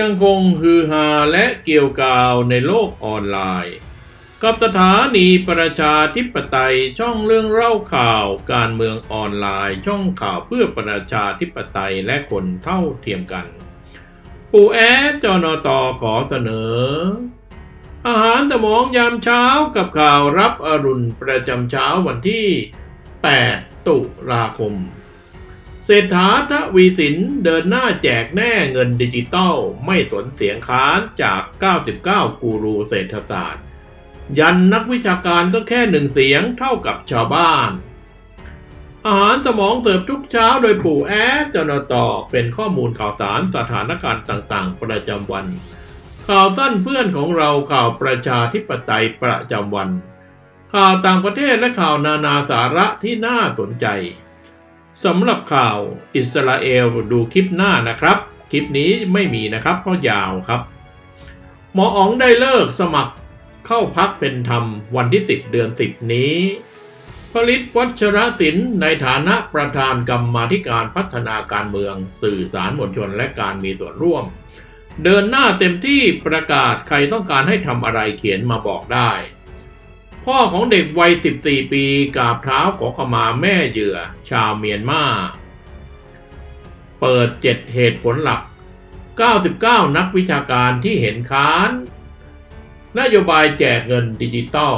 ยังคงฮือฮาและเกี่ยวกาวในโลกออนไลน์กับสถานีประชาธิปไตยช่องเรื่องเล่าข่าวการเมืองออนไลน์ช่องข่าวเพื่อประชาธิปไตยและคนเท่าเทียมกันปู่แอดจนต.ขอเสนออาหารสมองยามเช้ากับข่าวรับอรุณประจำเช้าวันที่8 ตุลาคมเศรษฐา ทวีสินเดินหน้าแจกแน่เงินดิจิตอลไม่สนเสียงค้านจาก99กูรูเศรษฐศาสตร์ยันนักวิชาการก็แค่1 เสียงเท่ากับชาวบ้านอาหารสมองเสิร์ฟทุกเช้าโดยปู่แอดจนต.เป็นข้อมูลข่าวสารสถานการณ์ต่างๆประจำวันข่าวสั้นเพื่อนของเราข่าวประชาธิปไตยประจำวันข่าวต่างประเทศและข่าวนานาสาระที่น่าสนใจสำหรับข่าวอิสราเอลดูคลิปหน้านะครับคลิปนี้ไม่มีนะครับเพราะยาวครับหมออ๋องได้เลิกสมัครเข้าพักเป็นธรรมวันที่10 เดือน 10นี้ผลิตวัชรศิลป์ในฐานะประธานกรรมาธิการพัฒนาการเมืองสื่อสารมวลชนและการมีส่วนร่วมเดินหน้าเต็มที่ประกาศใครต้องการให้ทำอะไรเขียนมาบอกได้พ่อของเด็กวัย14 ปีกราบเท้าขอขมาแม่เหยื่อชาวเมียนมาเปิด7 เหตุผลหลัก99 นักวิชาการที่เห็นค้านนโยบายแจกเงินดิจิตอล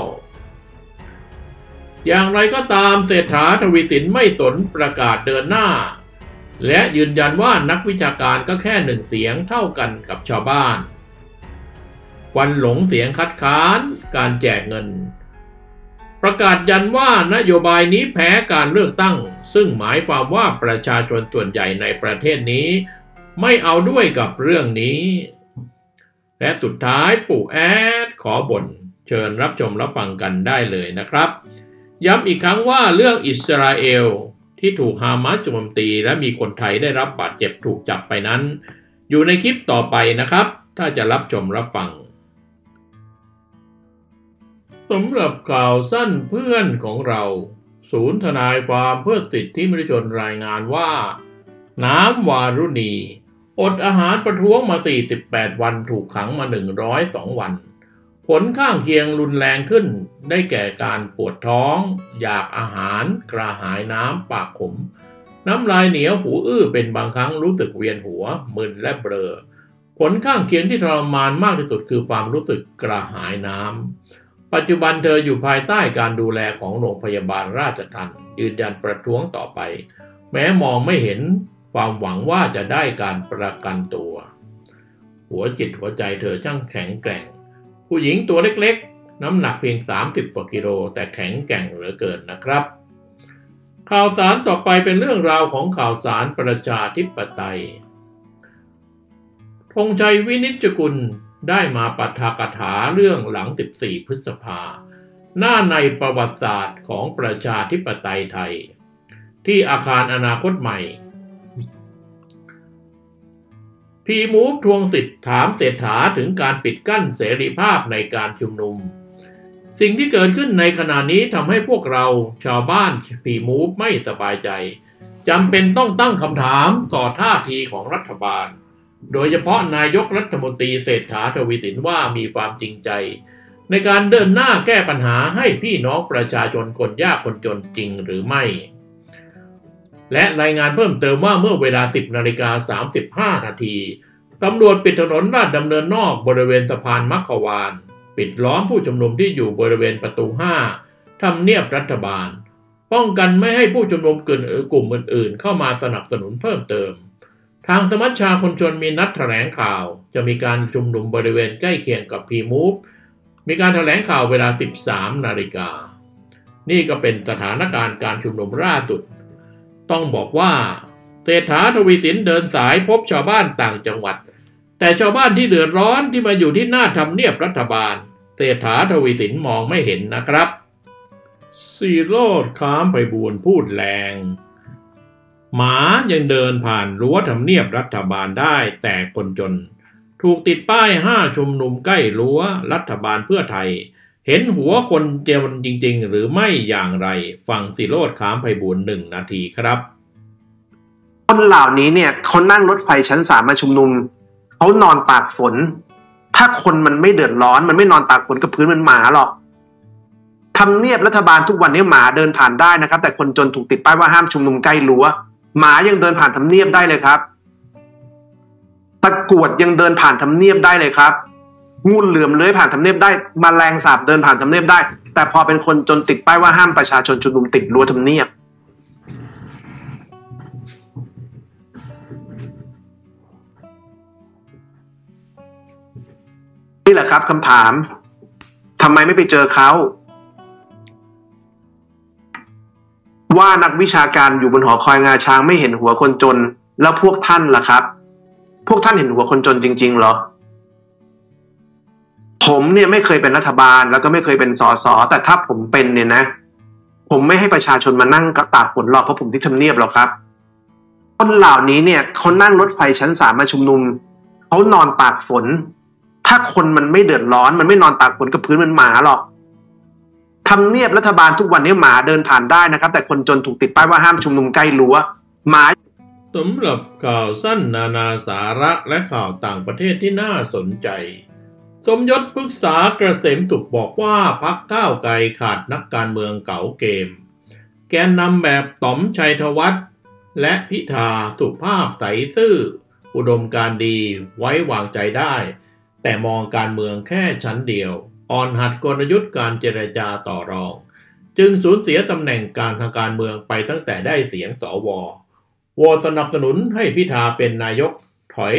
อย่างไรก็ตามเศรษฐา ทวีสินไม่สนประกาศเดินหน้าและยืนยันว่านักวิชาการก็แค่1 เสียงเท่ากันกับชาวบ้านควันหลงเสียงคัดค้านการแจกเงินประกาศยันว่านโยบายนี้แพ้การเลือกตั้งซึ่งหมายความว่าประชาชนส่วนใหญ่ในประเทศนี้ไม่เอาด้วยกับเรื่องนี้และสุดท้ายปู่แอดขอบ่นเชิญรับชมรับฟังกันได้เลยนะครับย้ำอีกครั้งว่าเรื่องอิสราเอลที่ถูกฮามาสโจมตีและมีคนไทยได้รับบาดเจ็บถูกจับไปนั้นอยู่ในคลิปต่อไปนะครับถ้าจะรับชมรับฟังสำหรับข่าวสั้นเพื่อนของเราศูนย์ทนายความเพื่อสิทธิมนุษยชนรายงานว่าน้ำวารุณีอดอาหารประท้วงมา48 วันถูกขังมา102 วันผลข้างเคียงรุนแรงขึ้นได้แก่การปวดท้องอยากอาหารกระหายน้ำปากขมน้ำลายเหนียวหูอื้อเป็นบางครั้งรู้สึกเวียนหัวมึนและเบลอผลข้างเคียงที่ทรมานมากที่สุดคือความรู้สึกกระหายน้ำปัจจุบันเธออยู่ภายใต้การดูแลของโรงพยาบาลราชทัณฑ์ยืนยันประท้วงต่อไปแม้มองไม่เห็นความหวังว่าจะได้การประกันตัวหัวจิตหัวใจเธอช่างแข็งแกร่งผู้หญิงตัวเล็กๆน้ำหนักเพียง30 กว่ากิโลแต่แข็งแกร่งเหลือเกินนะครับข่าวสารต่อไปเป็นเรื่องราวของข่าวสารประชาธิปไตยธงชัย วินิจฉัยกุลได้มาปาฐกถาเรื่องหลัง14 พฤษภาหน้าในประวัติศาสตร์ของประชาธิปไตยไทยที่อาคารอนาคตใหม่พีมูฟทวงสิทธิ์ถามเศรษฐาถึงการปิดกั้นเสรีภาพในการชุมนุมสิ่งที่เกิดขึ้นในขณะนี้ทำให้พวกเราชาวบ้านพีมูฟไม่สบายใจจำเป็นต้องตั้งคำถามต่อท่าทีของรัฐบาลโดยเฉพาะนายกรัฐมนตรีเศรษฐา ทวีสินว่ามีความจริงใจในการเดินหน้าแก้ปัญหาให้พี่น้องประชาชนคนยากคนจนจริงหรือไม่และรายงานเพิ่มเติมว่าเมื่อเวลา 10:35 นาทีตำรวจปิดถนนราชดำเนินนอกบริเวณสะพานมัคควานปิดล้อมผู้ชุมนุมที่อยู่บริเวณประตู 5 ทำเนียบรัฐบาลป้องกันไม่ให้ผู้ชุมนุมกลุ่มอื่นๆเข้ามาสนับสนุนเพิ่มเติมทางสมัชชาคนชนมีนัดแถลงข่าวจะมีการชุมนุมบริเวณใกล้เคียงกับพีมูฟมีการแถลงข่าวเวลา 13 นาฬิกานี่ก็เป็นสถานการณ์การชุมนุมล่าสุดต้องบอกว่าเศรษฐา ทวีสินเดินสายพบชาวบ้านต่างจังหวัดแต่ชาวบ้านที่เดือดร้อนที่มาอยู่ที่หน้าทำเนียบรัฐบาลเศรษฐา ทวีสินมองไม่เห็นนะครับสีโรจน์ ค้ามไพบูลย์พูดแรงหมายังเดินผ่านรั้วทำเนียบรัฐบาลได้แต่คนจนถูกติดป้าย5 ชุมนุมใกล้รั้วรัฐบาลเพื่อไทยเห็นหัวคนเจนจริงๆหรือไม่อย่างไรฟังสีโรจน์ ค้ามไพบูลย์1 นาทีครับคนเหล่านี้เนี่ยเขานั่งรถไฟชั้น 3มาชุมนุมเขานอนตากฝนถ้าคนมันไม่เดือดร้อนมันไม่นอนตากฝนกับพื้นมันหมาหรอกทำเนียบรัฐบาลทุกวันนี้หมาเดินผ่านได้นะครับแต่คนจนถูกติดป้ายว่าห้ามชุมนุมใกล้รั้วหมายังเดินผ่านทำเนียบได้เลยครับตะกรวดยังเดินผ่านทำเนียบได้เลยครับงูเหลือมเลื้อยผ่านทำเนียบได้แมลงสาบเดินผ่านทำเนียบได้แต่พอเป็นคนจนติดป้ายว่าห้ามประชาชนชุมนุมติดรั้วทำเนียบนี่แหละครับคำถามทำไมไม่ไปเจอเขาว่านักวิชาการอยู่บนหอคอยงาช้างไม่เห็นหัวคนจนแล้วพวกท่านล่ะครับพวกท่านเห็นหัวคนจนจริงๆเหรอผมเนี่ยไม่เคยเป็นรัฐบาลแล้วก็ไม่เคยเป็นสสแต่ถ้าผมเป็นเนี่ยนะผมไม่ให้ประชาชนมานั่งตากฝนหรอกเพราะผมที่ทำเนียบหรอกครับคนเหล่านี้เนี่ยเขานั่งรถไฟชั้น3มาชุมนุมเขานอนตากฝนถ้าคนมันไม่เดือดร้อนมันไม่นอนตากฝนกับพื้นมันหมาหรอกทำเนียบรัฐบาลทุกวันนี้หมาเดินผ่านได้นะครับแต่คนจนถูกติดป้ายว่าห้ามชุมนุมใกล้รั้วหมาสำหรับข่าวสั้นนานาสาระและข่าวต่างประเทศที่น่าสนใจสมยศพฤกษาเกษมสุขบอกว่าพรรคก้าวไกลขาดนักการเมืองเก๋าเกมแกนนำแบบต๋อมชัยธวัฒน์และพิธาสุภาพใสซื่ออุดมการณ์ดีไว้วางใจได้แต่มองการเมืองแค่ชั้นเดียวอ่อนหัดกลยุทธ์การเจรจาต่อรองจึงสูญเสียตำแหน่งทางการเมืองไปตั้งแต่ได้เสียงสว.โหวตสนับสนุนให้พิธาเป็นนายกถอย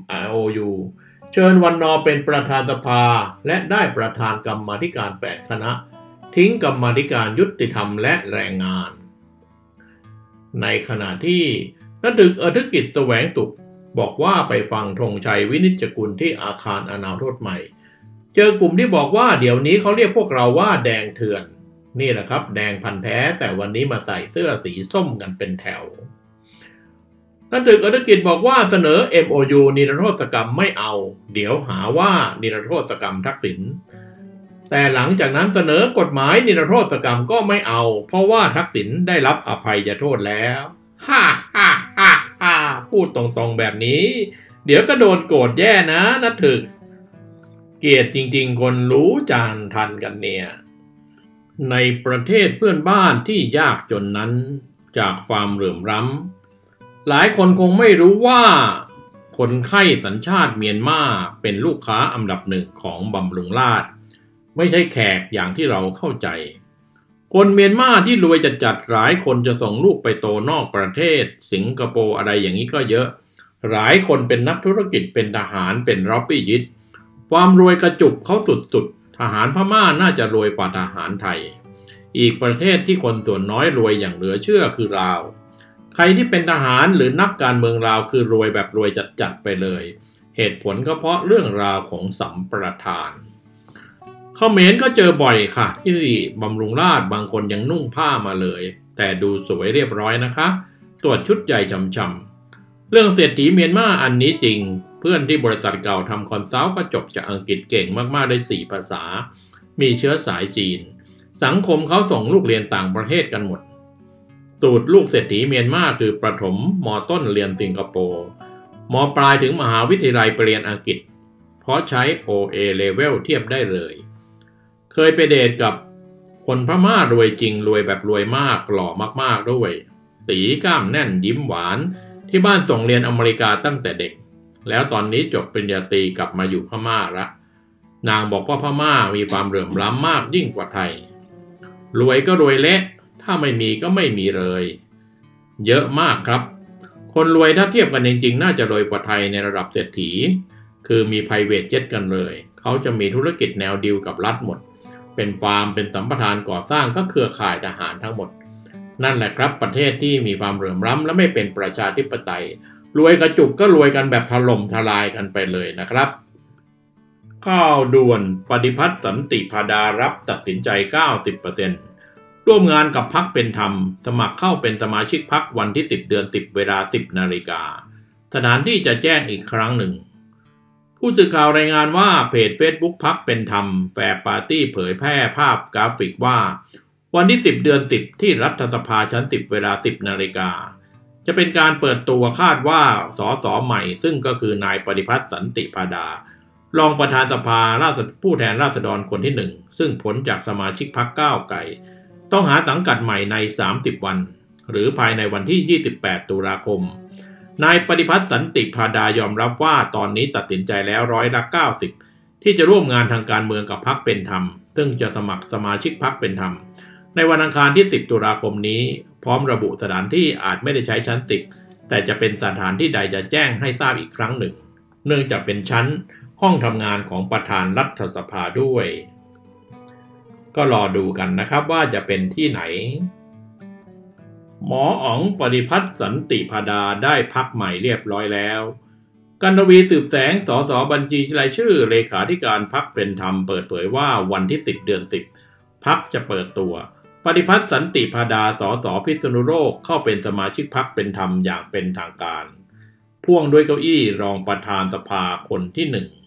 MOU เชิญวันนอเป็นประธานสภาและได้ประธานกรรมาธิการ8คณะทิ้งกรรมาธิการยุติธรรมและแรงงานในขณะที่นักธุรกิจแสวงสุขบอกว่าไปฟังธงชัยวินิจจกุลที่อาคารอนาคตใหม่เจอกลุ่มที่บอกว่าเดี๋ยวนี้เขาเรียกพวกเราว่าแดงเถื่อนนี่แหละครับแดงพันธุ์แท้แต่วันนี้มาใส่เสื้อสีส้มกันเป็นแถวนักธุรกิจบอกว่าเสนอ MOU นิรโทษกรรมไม่เอาเดี๋ยวหาว่านิรโทษกรรมทักษิณแต่หลังจากนั้นเสนอกฎหมายนิรโทษกรรมก็ไม่เอาเพราะว่าทักษิณได้รับอภัยโทษแล้วฮ่าฮ่าฮ่าฮ่าพูดตรงๆแบบนี้เดี๋ยวก็โดนโกรธแย่นะนักถึกเกลียดจริงๆคนรู้จานทันกันเนี่ยในประเทศเพื่อนบ้านที่ยากจนนั้นจากความเหลื่อมล้ำหลายคนคงไม่รู้ว่าคนไข้สัญชาติเมียนมาเป็นลูกค้าอันดับหนึ่งของบำรุงราษฎร์ไม่ใช่แขกอย่างที่เราเข้าใจคนเมียนมาที่รวยจัดหลายคนจะส่งลูกไปโตนอกประเทศสิงคโปร์อะไรอย่างนี้ก็เยอะหลายคนเป็นนักธุรกิจเป็นทหารเป็นร็อบบี้ยิตความรวยกระจุกเขาสุดๆทหารพม่าน่าจะรวยกว่าทหารไทยอีกประเทศที่คนส่วนน้อยรวยอย่างเหลือเชื่อคือลาวใครที่เป็นทหารหรือนักการเมืองลาวคือรวยแบบรวยจัดๆไปเลยเหตุผลก็เพราะเรื่องราวของสัมปทานเขมรก็เจอบ่อยค่ะที่บำรุงราษฎร์บางคนยังนุ่งผ้ามาเลยแต่ดูสวยเรียบร้อยนะคะตรวจชุดใหญ่ช่ำๆเรื่องเศรษฐีเมียนมาอันนี้จริงเพื่อนที่บริษัทเก่าทำคอนซัลท์ก็จบจากอังกฤษเก่งมากๆได้4ภาษามีเชื้อสายจีนสังคมเขาส่งลูกเรียนต่างประเทศกันหมดตูดลูกเศรษฐีเมียนมาคือประถมม.ต้นเรียนสิงคโปร์ม.ปลายถึงมหาวิทยาลัยไปเรียนอังกฤษเพราะใช้ OA Level เทียบได้เลยเคยไปเดทกับคนพม่ารวยจริงรวยแบบรวยมากหล่อมากๆด้วยตีกล้ามแน่นยิ้มหวานที่บ้านส่งเรียนอเมริกาตั้งแต่เด็กแล้วตอนนี้จบปริญญาตรีกลับมาอยู่พม่าละนางบอกว่าพม่ามีความเหลื่อมล้ำมากยิ่งกว่าไทยรวยก็รวยเละถ้าไม่มีก็ไม่มีเลยเยอะมากครับคนรวยถ้าเทียบกันจริงๆน่าจะรวยกว่าไทยในระดับเศรษฐีคือมี private jet กันเลยเขาจะมีธุรกิจแนวดีลกับรัฐหมดเป็นฟาร์มเป็นสัมปทานก่อสร้างก็เครือข่ายทหารทั้งหมดนั่นแหละครับประเทศที่มีความเหลื่อมล้ำและไม่เป็นประชาธิปไตยรวยกระจุกก็รวยกันแบบถล่มทลายกันไปเลยนะครับข่าวด่วนปฏิพัฒน์สันติพาดารับตัดสินใจ 90% ร่วมงานกับพรรคเป็นธรรมสมัครเข้าเป็นสมาชิกพรรควันที่10เดือน10เวลา 10 นาฬิกาสถานที่จะแจ้งอีกครั้งหนึ่งผู้สื่อข่าวรายงานว่าเพจ Facebook พรรคเป็นธรรมแฟร์ปาร์ตี้เผยแพร่ภาพกราฟิกว่าวันที่10เดือน10ที่รัฐสภาชั้น10เวลา 10 นาฬิกาจะเป็นการเปิดตัวคาดว่าสสใหม่ซึ่งก็คือนายปฏิพัฒน์สันติพาดารองประธานสภาผู้แทนราษฎรคนที่1ซึ่งพ้นจากสมาชิกพรรคก้าวไกลต้องหาสังกัดใหม่ใน30วันหรือภายในวันที่28ตุลาคมนายปฏิพัฒน์สันติพาดายอมรับว่าตอนนี้ตัดสินใจแล้ว90%ที่จะร่วมงานทางการเมืองกับพรรคเป็นธรรมซึ่งจะสมัครสมาชิกพรรคเป็นธรรมในวันอังคารที่10ตุลาคมนี้พร้อมระบุสถานที่อาจไม่ได้ใช้ชั้น10แต่จะเป็นสถานที่ใดจะแจ้งให้ทราบอีกครั้งหนึ่งเนื่องจากเป็นชั้นห้องทำงานของประธานรัฐสภาด้วยก็รอดูกันนะครับว่าจะเป็นที่ไหนหมออ๋องปฏิพัฒน์สันติพาดาได้พรรคใหม่เรียบร้อยแล้วกนวีสืบแสงสสบัญชีรายชื่อเลขาธิการพรรคเป็นธรรมเปิดเผยว่าวันที่10เดือน10พรรคจะเปิดตัวปฏิพัฒน์สันติพาดาสสพิษณุโลกเข้าเป็นสมาชิกพรรคเป็นธรรมอย่างเป็นทางการพ่วงด้วยเก้าอี้รองประธานสภาคนที่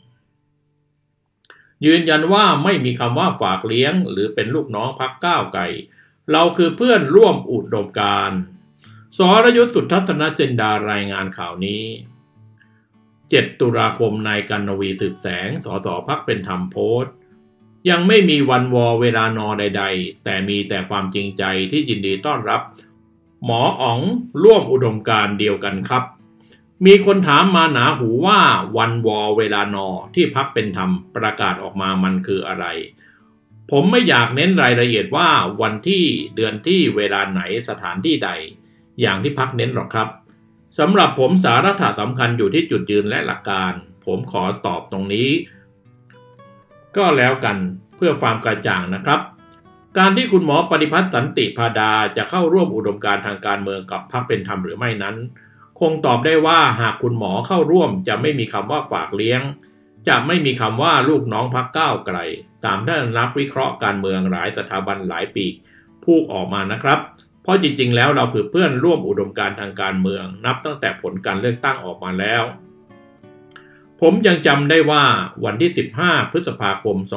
1ยืนยันว่าไม่มีคำว่าฝากเลี้ยงหรือเป็นลูกน้องพรรคก้าวไกลเราคือเพื่อนร่วมอุดมการณ์สรยุทธ สุทัศนจินดารายงานข่าวนี้7ตุลาคมนายกนวีสืบแสงสสพรรคเป็นธรรมโพสต์ยังไม่มีวันวอเวลานอใดๆแต่มีแต่ความจริงใจที่ยินดีต้อนรับหมออ๋องร่วมอุดมการณ์เดียวกันครับมีคนถามมาหนาหูว่าวันวอเวลานอที่พรรคเป็นธรรมประกาศออกมามันคืออะไรผมไม่อยากเน้นรายละเอียดว่าวันที่เดือนที่เวลาไหนสถานที่ใดอย่างที่พรรคเน้นหรอกครับสำหรับผมสาระสำคัญอยู่ที่จุดยืนและหลักการผมขอตอบตรงนี้ก็แล้วกันเพื่อความกระจ่างนะครับการที่คุณหมอปฏิพัฒน์สันติพาดาจะเข้าร่วมอุดมการณ์ทางการเมืองกับพรรคเป็นธรรมหรือไม่นั้นคงตอบได้ว่าหากคุณหมอเข้าร่วมจะไม่มีคำว่าฝากเลี้ยงจะไม่มีคำว่าลูกน้องพรรคก้าวไกลตามที่นักวิเคราะห์การเมืองหลายสถาบันหลายปีพูดออกมานะครับเพราะจริงๆแล้วเราคือเพื่อนร่วมอุดมการณ์ทางการเมืองนับตั้งแต่ผลการเลือกตั้งออกมาแล้วผมยังจำได้ว่าวันที่15พฤษภาคม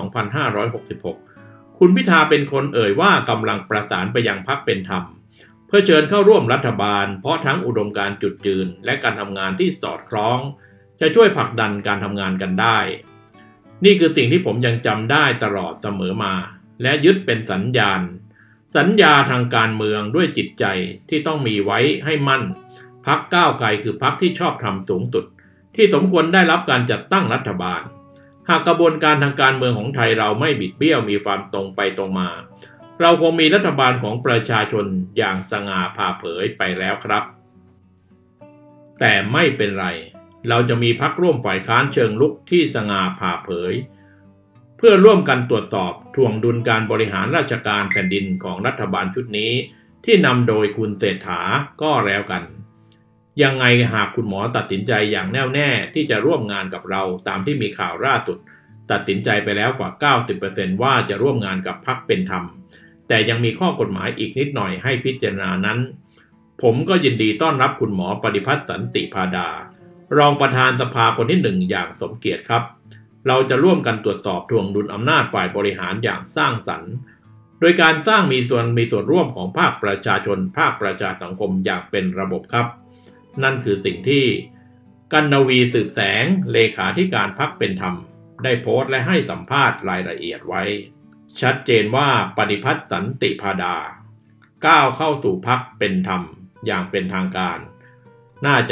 2566คุณพิธาเป็นคนเอ่ยว่ากำลังประสานไปยังพรรคเป็นธรรมเพื่อเชิญเข้าร่วมรัฐบาลเพราะทั้งอุดมการณ์จุดยืนและการทำงานที่สอดคล้องจะช่วยผลักดันการทำงานกันได้นี่คือสิ่งที่ผมยังจำได้ตลอดเสมอมาและยึดเป็นสัญญาทางการเมืองด้วยจิตใจที่ต้องมีไว้ให้มั่นพรรคก้าวไกลคือพรรคที่ชอบธรรมสูงสุดที่สมควรได้รับการจัดตั้งรัฐบาลหากกระบวนการทางการเมืองของไทยเราไม่บิดเบี้ยวมีความตรงไปตรงมาเราคงมีรัฐบาลของประชาชนอย่างสง่าผ่าเผยไปแล้วครับแต่ไม่เป็นไรเราจะมีพรรคร่วมฝ่ายค้านเชิงลุกที่สง่าผ่าเผยเพื่อร่วมกันตรวจสอบทวงดุลการบริหารราชการแผ่นดินของรัฐบาลชุดนี้ที่นำโดยคุณเศรษฐาก็แล้วกันยังไงหากคุณหมอตัดสินใจอย่างแน่วแน่ที่จะร่วมงานกับเราตามที่มีข่าวล่าสุดตัดสินใจไปแล้วกว่า 90% ว่าจะร่วมงานกับพรรคเป็นธรรมแต่ยังมีข้อกฎหมายอีกนิดหน่อยให้พิจารณานั้นผมก็ยินดีต้อนรับคุณหมอปฏิพัฒน์สันติพาดารองประธานสภาคนที่1อย่างสมเกียรติครับเราจะร่วมกันตรวจสอบทวงดุลอำนาจฝ่ายบริหารอย่างสร้างสรรค์โดยการสร้างมีส่วนร่วมของภาคประชาชนภาคประชาสังคมอย่างเป็นระบบครับนั่นคือสิ่งที่กนวีสืบแสงเลขาธิการพรรคเป็นธรรมได้โพสต์และให้สัมภาษณ์รายละเอียดไว้ชัดเจนว่าปฏิพัฒน์สันติพาดาก้าวเข้าสู่พรรคเป็นธรรมอย่างเป็นทางการน่าจะ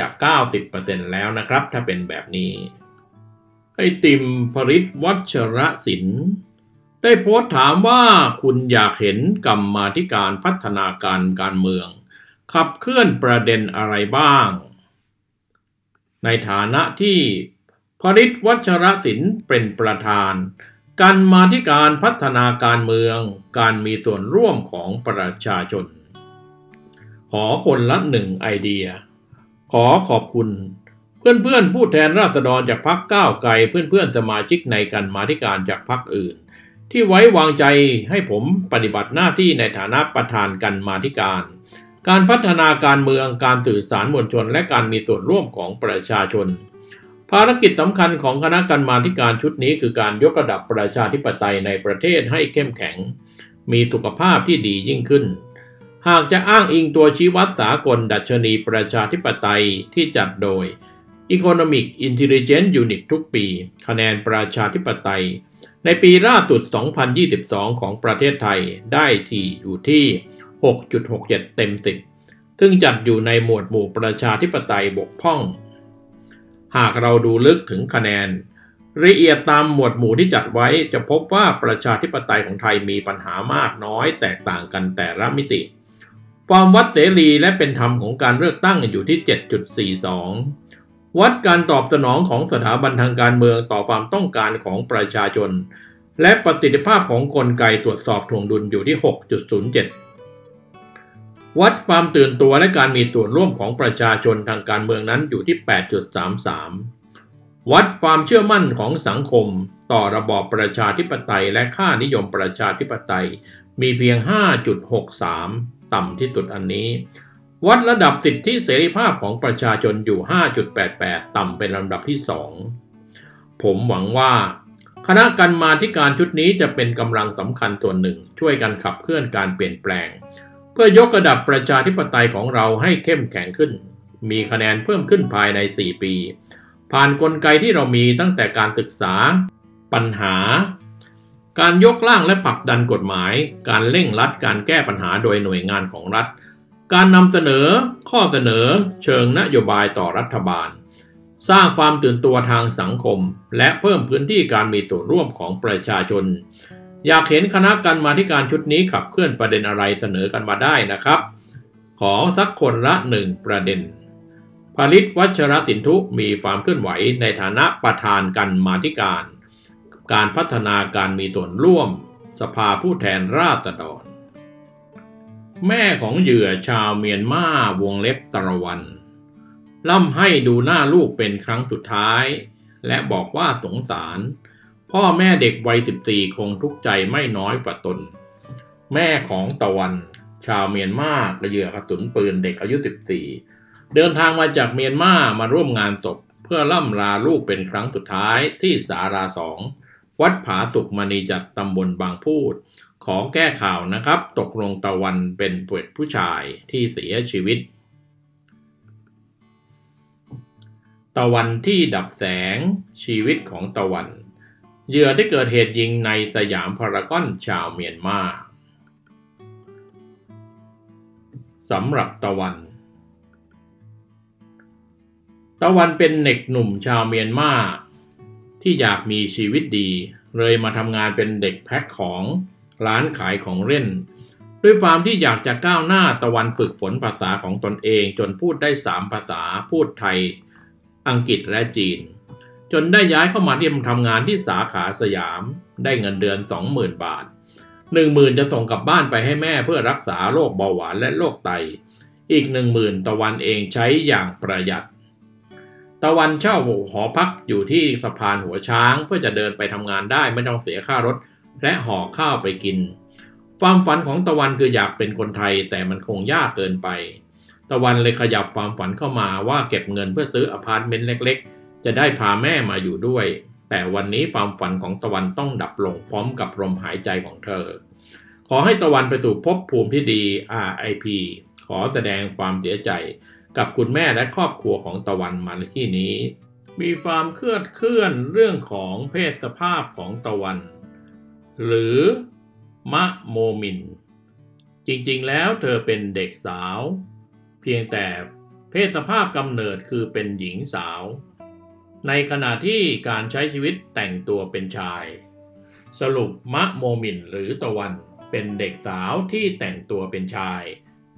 90% แล้วนะครับถ้าเป็นแบบนี้ไอติมพริษวัชรศิลป์ได้โพสต์ถามว่าคุณอยากเห็นกรรมาธิการพัฒนาการเมืองขับเคลื่อนประเด็นอะไรบ้างในฐานะที่พริษวัชรศิลป์เป็นประธานกรรมาธิการพัฒนาการเมืองการมีส่วนร่วมของประชาชนขอคนละ1ไอเดียขอขอบคุณเพื่อนผู้แทนราษฎรจากพรรคก้าวไกลเพื่อนสมาชิกในกรรมาธิการจากพรรคอื่นที่ไว้วางใจให้ผมปฏิบัติหน้าที่ในฐานะประธานกรรมาธิการพัฒนาการเมืองการสื่อสารมวลชนและการมีส่วนร่วมของประชาชนภารกิจสำคัญของคณะกรรมาธิการชุดนี้คือการยกระดับประชาธิปไตยในประเทศให้เข้มแข็งมีสุขภาพที่ดียิ่งขึ้นหากจะอ้างอิงตัวชี้วัดสากลดัชนีประชาธิปไตยที่จัดโดย Economic Intelligence Unit ทุกปีคะแนนประชาธิปไตยในปีล่าสุด 2022 ของประเทศไทยได้อยู่ที่ 6.67 เต็ม 10 ซึ่งจัดอยู่ในหมวดหมู่ประชาธิปไตยบกพร่องหากเราดูลึกถึงคะแนนละเอียดตามหมวดหมู่ที่จัดไว้จะพบว่าประชาธิปไตยของไทยมีปัญหามากน้อยแตกต่างกันแต่ละมิติความวัดเสรีและเป็นธรรมของการเลือกตั้งอยู่ที่ 7.42 วัดการตอบสนองของสถาบันทางการเมืองต่อความต้องการของประชาชนและประสิทธิภาพของกลไกตรวจสอบถ่วงดุลอยู่ที่ 6.07 วัดความตื่นตัวและการมีส่วนร่วมของประชาชนทางการเมืองนั้นอยู่ที่ 8.33 วัดความเชื่อมั่นของสังคมต่อระบอบประชาธิปไตยและค่านิยมประชาธิปไตยมีเพียง 5.63 ต่ำที่สุดอันนี้วัดระดับสิทธิเสรีภาพของประชาชนอยู่ 5.88 ต่ำเป็นลำดับที่ 2 ผมหวังว่าคณะกรรมาธิการชุดนี้จะเป็นกำลังสำคัญส่วนหนึ่งช่วยกันขับเคลื่อนการเปลี่ยนแปลงเพื่อยกระดับประชาธิปไตยของเราให้เข้มแข็งขึ้นมีคะแนนเพิ่มขึ้นภายใน 4 ปีผ่านกลไกที่เรามีตั้งแต่การศึกษาปัญหาการยกร่างและผลักดันกฎหมายการเร่งรัดการแก้ปัญหาโดยหน่วยงานของรัฐการนำเสนอข้อเสนอเชิงนโยบายต่อรัฐบาลสร้างความตื่นตัวทางสังคมและเพิ่มพื้นที่การมีส่วนร่วมของประชาชนอยากเห็นคณะกรรมาธิการชุดนี้ขับเคลื่อนประเด็นอะไรเสนอกันมาได้นะครับขอสักคนละ1ประเด็นผลิตวัชรสินธุมีความเคลื่อนไหวในฐานะประธานกรรมาธิการพัฒนาการมีส่วนร่วมสภาผู้แทนราษฎรแม่ของเหยื่อชาวเมียนมาวงเล็บตะวันล่ำให้ดูหน้าลูกเป็นครั้งสุดท้ายและบอกว่าสงสารพ่อแม่เด็กวัย14คงทุกข์ใจไม่น้อยกว่าตนแม่ของตะวันชาวเมียนมาเหยื่อกระสุนปืนเด็กอายุ14เดินทางมาจากเมียนมาร่วมงานศพเพื่อล่ำลาลูกเป็นครั้งสุดท้ายที่ศาลา2วัดผาสุกมณีจัดตำบลบางพูดขอแก้ข่าวนะครับตกลงตะวันเป็นผู้ชายที่เสียชีวิตตะวันที่ดับแสงชีวิตของตะวันเหยื่อได้เกิดเหตุยิงในสยามพารากอนชาวเมียนมาสำหรับตะวันเป็นเด็กหนุ่มชาวเมียนมาที่อยากมีชีวิตดีเลยมาทำงานเป็นเด็กแพ็คของร้านขายของเล่นด้วยความที่อยากจะก้าวหน้าตะวันฝึกฝนภาษาของตนเองจนพูดได้3ภาษาพูดไทยอังกฤษและจีนจนได้ย้ายเข้ามาทำงานที่สาขาสยามได้เงินเดือน 20,000 บาท 10,000 จะส่งกลับบ้านไปให้แม่เพื่อรักษาโรคเบาหวานและโรคไตอีก 10,000 ตะวันเองใช้อย่างประหยัดตะวันเช่าหอพักอยู่ที่สะพานหัวช้างเพื่อจะเดินไปทำงานได้ไม่ต้องเสียค่ารถและห่อข้าวไปกินความฝันของตะวันคืออยากเป็นคนไทยแต่มันคงยากเกินไปตะวันเลยขยับความฝันเข้ามาว่าเก็บเงินเพื่อซื้ออพาร์ตเมนต์เล็กๆจะได้พาแม่มาอยู่ด้วยแต่วันนี้ความฝันของตะวันต้องดับลงพร้อมกับลมหายใจของเธอขอให้ตะวันไปสู่ภพภูมิที่ดี RIP ขอแสดงความเสียใจกับคุณแม่และครอบครัวของตะวันมาในที่นี้มีความเคลื่อนเรื่องของเพศสภาพของตะวันหรือมะโมมินจริงๆแล้วเธอเป็นเด็กสาวเพียงแต่เพศสภาพกำเนิดคือเป็นหญิงสาวในขณะที่การใช้ชีวิตแต่งตัวเป็นชายสรุปมะโมมินหรือตะวันเป็นเด็กสาวที่แต่งตัวเป็นชาย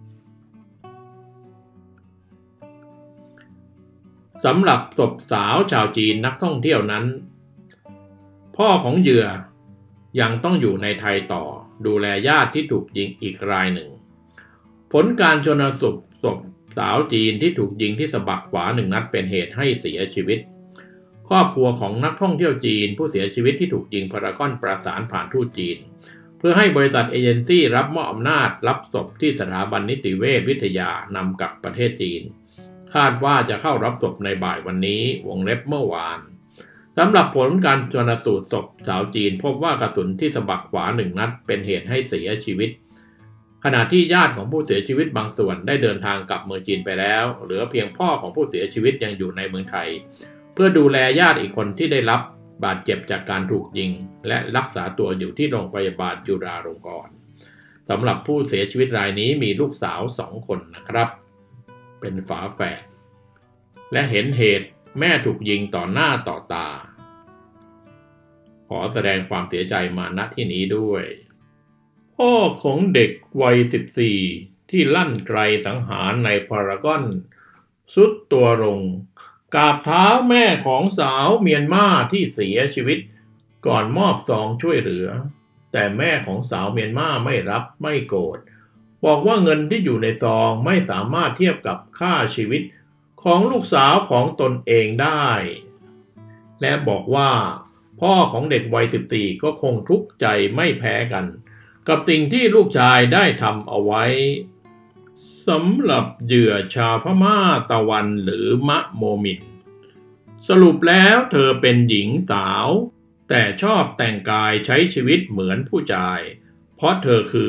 สำหรับศพสาวชาวจีนนักท่องเที่ยวนั้นพ่อของเหยื่อยังต้องอยู่ในไทยต่อดูแลญาติที่ถูกยิงอีกรายหนึ่งผลการชันสูตรศพสาวจีนที่ถูกยิงที่สะบักขวา1 นัดเป็นเหตุให้เสียชีวิตครอบครัวของนักท่องเที่ยวจีนผู้เสียชีวิตที่ถูกยิงพารากอนประสานผ่านทูตจีนเพื่อให้บริษัทเอเจนซี่รับมอบอำนาจรับศพที่สถาบันนิติเวชวิทยานำกลับประเทศจีนคาดว่าจะเข้ารับศพในบ่ายวันนี้วงเล็บเมื่อวานสำหรับผลการชันสูตรศพสาวจีนพบว่ากระสุนที่สะบักขวา1 นัดเป็นเหตุให้เสียชีวิตขณะที่ญาติของผู้เสียชีวิตบางส่วนได้เดินทางกลับเมืองจีนไปแล้วเหลือเพียงพ่อของผู้เสียชีวิตยังอยู่ในเมืองไทยเพื่อดูแลญาติอีกคนที่ได้รับบาดเจ็บจากการถูกยิงและรักษาตัวอยู่ที่โรงพยาบาลจุฬาลงกรณ์สำหรับผู้เสียชีวิตรายนี้มีลูกสาว2 คนนะครับเป็นฝาแฝดและเห็นเหตุแม่ถูกยิงต่อหน้าต่อตาขอแสดงความเสียใจมาณที่นี้ด้วยพ่อของเด็กวัย14ที่ลั่นไกลสังหารในพารากอนสุดตัวลงกราบเท้าแม่ของสาวเมียนมาที่เสียชีวิตก่อนมอบซองช่วยเหลือแต่แม่ของสาวเมียนมาไม่รับไม่โกรธบอกว่าเงินที่อยู่ในซองไม่สามารถเทียบกับค่าชีวิตของลูกสาวของตนเองได้และบอกว่าพ่อของเด็กวัย14ก็คงทุกข์ใจไม่แพ้กันกับสิ่งที่ลูกชายได้ทำเอาไว้สำหรับเหยื่อชาวพม่าตะวันหรือมะโมมินสรุปแล้วเธอเป็นหญิงสาวแต่ชอบแต่งกายใช้ชีวิตเหมือนผู้ชายเพราะเธอคือ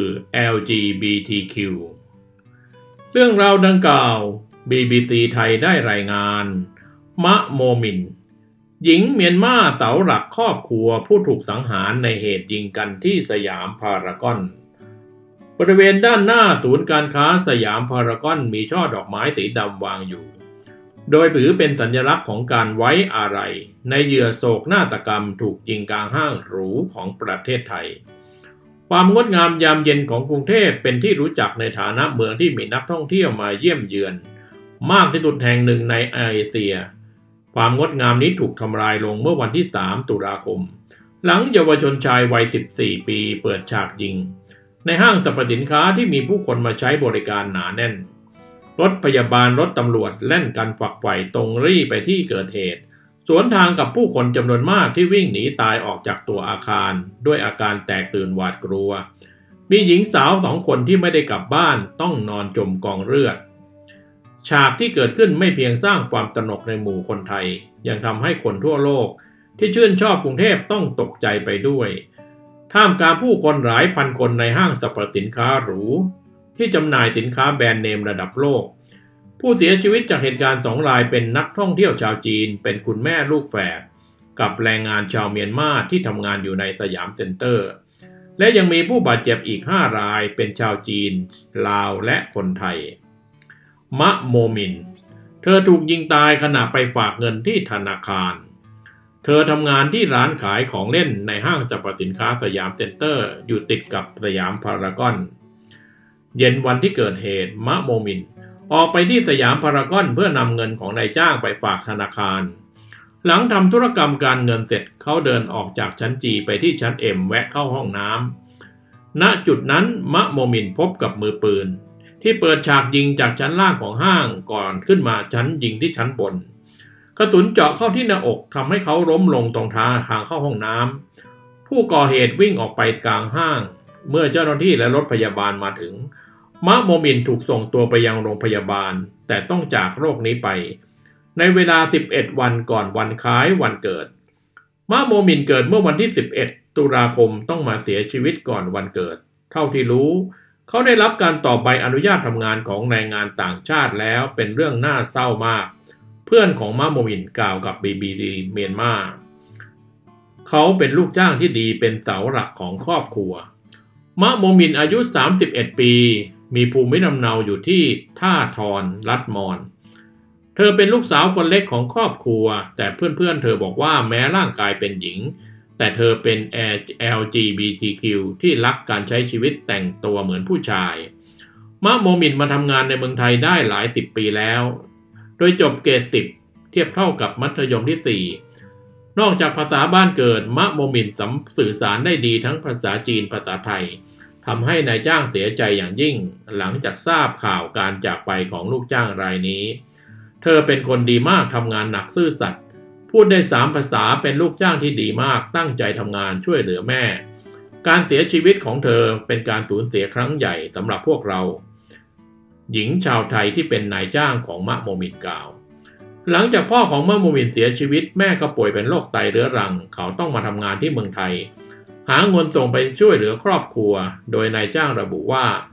LGBTQ เรื่องราวดังกล่าว BBC ไทยได้รายงานมะโมมินหญิงเมียนมาเสาหลักครอบครัวผู้ถูกสังหารในเหตุยิงกันที่สยามพารากอนบริเวณด้านหน้าศูนย์การค้าสยามพารากอนมีช่อดอกไม้สีดำวางอยู่โดยถือเป็นสัญลักษณ์ของการไว้อาลัยในเหยื่อโศกนาฏกรรมถูกยิงกลางห้างหรูของประเทศไทยความงดงามยามเย็นของกรุงเทพเป็นที่รู้จักในฐานะเมืองที่มีนักท่องเที่ยวมาเยี่ยมเยือนมากที่สุดแห่งหนึ่งในเอเชียความงดงามนี้ถูกทำลายลงเมื่อวันที่3 ตุลาคมหลังเยาวชนชายวัย14 ปีเปิดฉากยิงในห้างสรรพสินค้าที่มีผู้คนมาใช้บริการหนาแน่นรถพยาบาลรถตำรวจแล่นกันฝักใฝ่ตรงรี่ไปที่เกิดเหตุสวนทางกับผู้คนจำนวนมากที่วิ่งหนีตายออกจากตัวอาคารด้วยอาการแตกตื่นหวาดกลัวมีหญิงสาว2 คนที่ไม่ได้กลับบ้านต้องนอนจมกองเลือดฉากที่เกิดขึ้นไม่เพียงสร้างความตระหนกในหมู่คนไทยยังทำให้คนทั่วโลกที่ชื่นชอบกรุงเทพต้องตกใจไปด้วยท่ามกลางผู้คนหลายพันคนในห้างสรรพสินค้าหรูที่จำหน่ายสินค้าแบรนด์เนมระดับโลกผู้เสียชีวิตจากเหตุการณ์2 รายเป็นนักท่องเที่ยวชาวจีนเป็นคุณแม่ลูกแฝดกับแรงงานชาวเมียนมาที่ทำงานอยู่ในสยามเซ็นเตอร์และยังมีผู้บาดเจ็บอีก5 รายเป็นชาวจีนลาวและคนไทยมะโมมินเธอถูกยิงตายขณะไปฝากเงินที่ธนาคารเธอทำงานที่ร้านขายของเล่นในห้างสรรพสินค้าสยามเซ็นเตอร์อยู่ติดกับสยามพารากอนเย็นวันที่เกิดเหตุมะโมมินออกไปที่สยามพารากอนเพื่อนำเงินของนายจ้างไปฝากธนาคารหลังทำธุรกรรมการเงินเสร็จเขาเดินออกจากชั้นจีไปที่ชั้นเอ็มแวะเข้าห้องน้ำณจุดนั้นมะโมมินพบกับมือปืนที่เปิดฉากยิงจากชั้นล่างของห้างก่อนขึ้นมาชั้นยิงที่ชั้นบนกระสุนเจาะเข้าที่หน้าอกทำให้เขาล้มลงตรงทางเข้าห้องน้ำผู้ก่อเหตุวิ่งออกไปกลางห้างเมื่อเจ้าหน้าที่และรถพยาบาลมาถึงมะโมมินถูกส่งตัวไปยังโรงพยาบาลแต่ต้องจากโรคนี้ไปในเวลา11 วันก่อนวันคล้ายวันเกิดมะโมมินเกิดเมื่อวันที่11 ตุลาคมต้องมาเสียชีวิตก่อนวันเกิดเท่าที่รู้เขาได้รับการต่อใบอนุญาตทำงานของแรงงานต่างชาติแล้วเป็นเรื่องน่าเศร้ามากเพื่อนของมะโมมินกล่าวกับ BBC เมียนมาเขาเป็นลูกจ้างที่ดีเป็นเสาหลักของครอบครัวมะโมมินอายุ31 ปีมีภูมิลำเนาอยู่ที่ท่าทอนรัฐมอนเธอเป็นลูกสาวคนเล็กของครอบครัวแต่เพื่อนๆเธอบอกว่าแม้ร่างกายเป็นหญิงแต่เธอเป็น LGBTQ ที่รักการใช้ชีวิตแต่งตัวเหมือนผู้ชายมะโมมินมาทำงานในเมืองไทยได้หลาย10 ปีแล้วโดยจบเกรด10เทียบเท่ากับมัธยมที่4นอกจากภาษาบ้านเกิดมะโมมินสื่อสารได้ดีทั้งภาษาจีนภาษาไทยทำให้นายจ้างเสียใจอย่างยิ่งหลังจากทราบข่าวการจากไปของลูกจ้างรายนี้เธอเป็นคนดีมากทำงานหนักซื่อสัตย์พูดได้3 ภาษาเป็นลูกจ้างที่ดีมากตั้งใจทำงานช่วยเหลือแม่การเสียชีวิตของเธอเป็นการสูญเสียครั้งใหญ่สำหรับพวกเราหญิงชาวไทยที่เป็นนายจ้างของมะโมมินกล่าวหลังจากพ่อของมะโมมินเสียชีวิตแม่ก็ป่วยเป็นโรคไตเรื้อรังเขาต้องมาทำงานที่เมืองไทยหาเงินส่งไปช่วยเหลือครอบครัวโดยนายจ้างระบุว่า